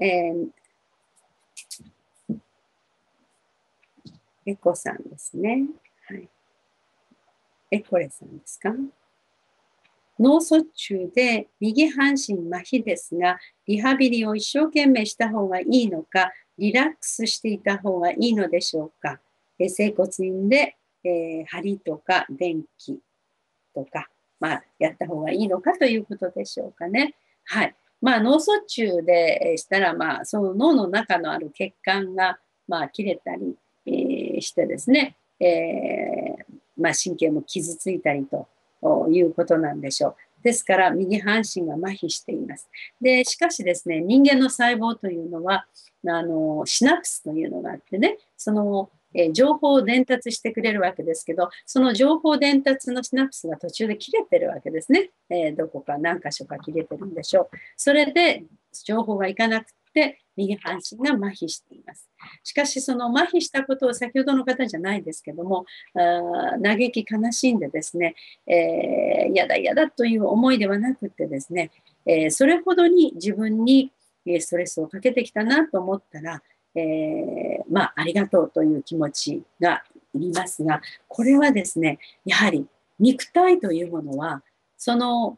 エコさんですね。はい。エコレさんですか。脳卒中で右半身麻痺ですが、リハビリを一生懸命した方がいいのか、リラックスしていた方がいいのでしょうか。整骨院で、針とか電気とか、まあ、やった方がいいのかということでしょうかね。はい。まあ、脳卒中でしたら、まあ、その脳の中のある血管が、まあ、切れたり、してですね、まあ、神経も傷ついたりということなんでしょう。ですから、右半身が麻痺しています。で、しかしですね、人間の細胞というのは、シナプスというのがあってね、その情報を伝達してくれるわけですけど、その情報伝達のシナプスが途中で切れてるわけですね。どこか何箇所か切れてるんでしょう。それで情報がいかなくて、右半身が麻痺しています。しかし、その麻痺したことを先ほどの方じゃないですけども、嘆き悲しんでですね、嫌だ嫌だという思いではなくてですね、それほどに自分にストレスをかけてきたなと思ったら、ありがとうという気持ちがいりますが、これはですね、やはり肉体というものは、その、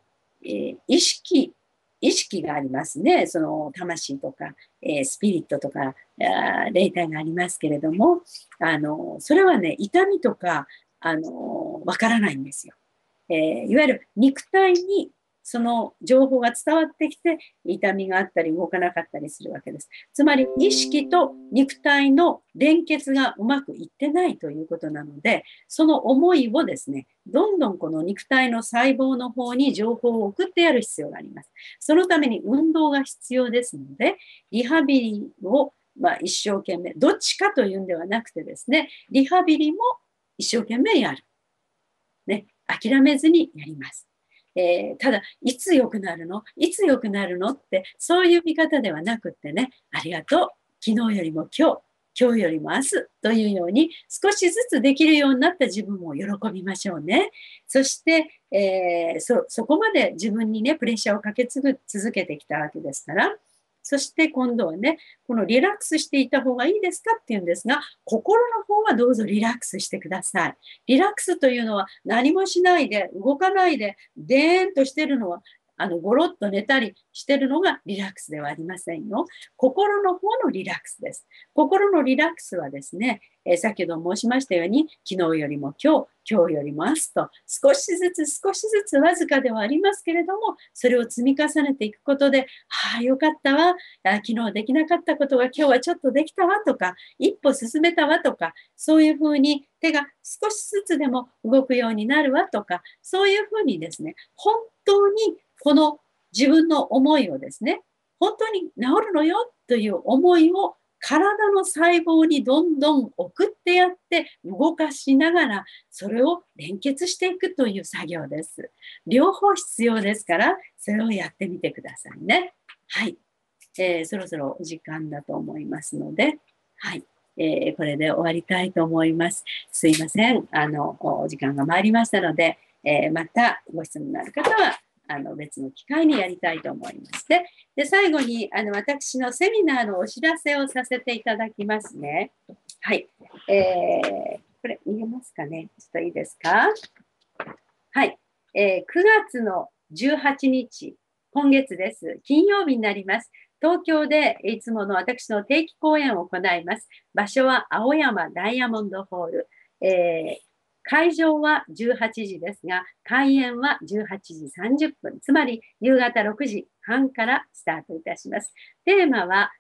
意識がありますね。その魂とか、スピリットとか、霊体がありますけれども、それはね、痛みとか、わからないんですよ。いわゆる肉体にその情報が伝わってきて痛みがあったり動かなかったりするわけです。つまり意識と肉体の連結がうまくいってないということなので、その思いをですね、どんどんこの肉体の細胞の方に情報を送ってやる必要があります。そのために運動が必要ですので、リハビリを一生懸命、どっちかというんではなくてですね、リハビリも一生懸命やる。ね、諦めずにやります。ただ、いつ良くなるのいつ良くなるのって、そういう見方ではなくってね、ありがとう。昨日よりも今日よりも明日というように、少しずつできるようになった自分を喜びましょうね。そして、そこまで自分にね、プレッシャーをかけ続けてきたわけですから、そして今度はね、このリラックスしていた方がいいですかっていうんですが、心の方はどうぞリラックスしてください。リラックスというのは何もしないで、動かないで、でーんとしてるのは、ごろっと寝たりしてるのがリラックスではありませんよ。心の方のリラックスです。心のリラックスはですね、先ほど申しましたように、昨日よりも今日よりも明日と、少しずつわずかではありますけれども、それを積み重ねていくことで、よかったわ、昨日できなかったことが今日はちょっとできたわとか、一歩進めたわとか、そういうふうに手が少しずつでも動くようになるわとか、そういうふうにですね、本当にこの自分の思いをですね、本当に治るのよという思いを体の細胞にどんどん送ってやって動かしながらそれを連結していくという作業です。両方必要ですからそれをやってみてくださいね。はい、そろそろお時間だと思いますので、はい、これで終わりたいと思います。すいません、お時間が参りましたので、またご質問のある方は別の機会にやりたいと思います。で最後に私のセミナーのお知らせをさせていただきますね。はい、これ見えますかね。ちょっといいですか。はい、9月の18日、今月です。金曜日になります。東京でいつもの私の定期公演を行います。場所は青山ダイヤモンドホール。会場は18時ですが、開演は18時30分、つまり夕方6時半からスタートいたします。テーマは、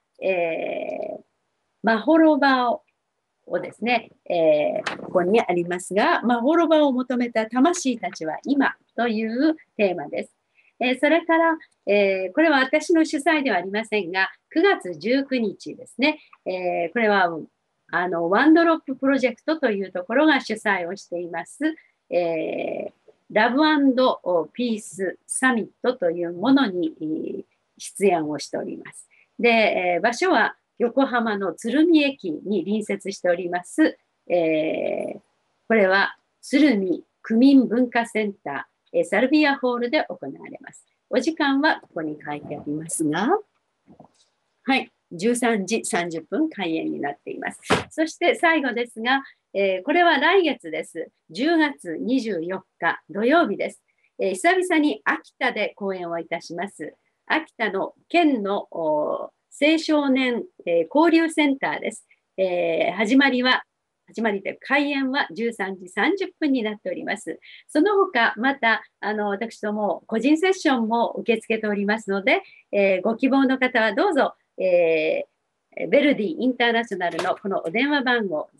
まほろばをですね、ここにありますが、まほろばを求めた魂たちは今というテーマです。それから、これは私の主催ではありませんが、9月19日ですね、これはワンドロッププロジェクトというところが主催をしています、ラブ&ピースサミットというものに出演をしております。で、場所は横浜の鶴見駅に隣接しております、これは鶴見区民文化センター、サルビアホールで行われます。お時間はここに書いてありますが、はい、13時30分開演になっています。そして最後ですが、これは来月です。10月24日土曜日です。久々に秋田で講演をいたします。秋田の県の青少年、交流センターです。始まりで開演は13時30分になっております。その他、また私ども個人セッションも受け付けておりますので、ご希望の方はどうぞ、ベルディインターナショナルのこのお電話番号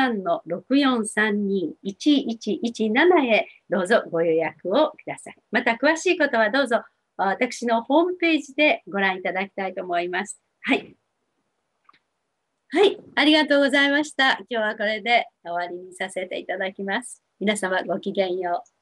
03-6432-1117 へどうぞご予約をください。また詳しいことはどうぞ私のホームページでご覧いただきたいと思います。はい。 はい、ありがとうございました。今日はこれで終わりにさせていただきます。皆様ごきげんよう。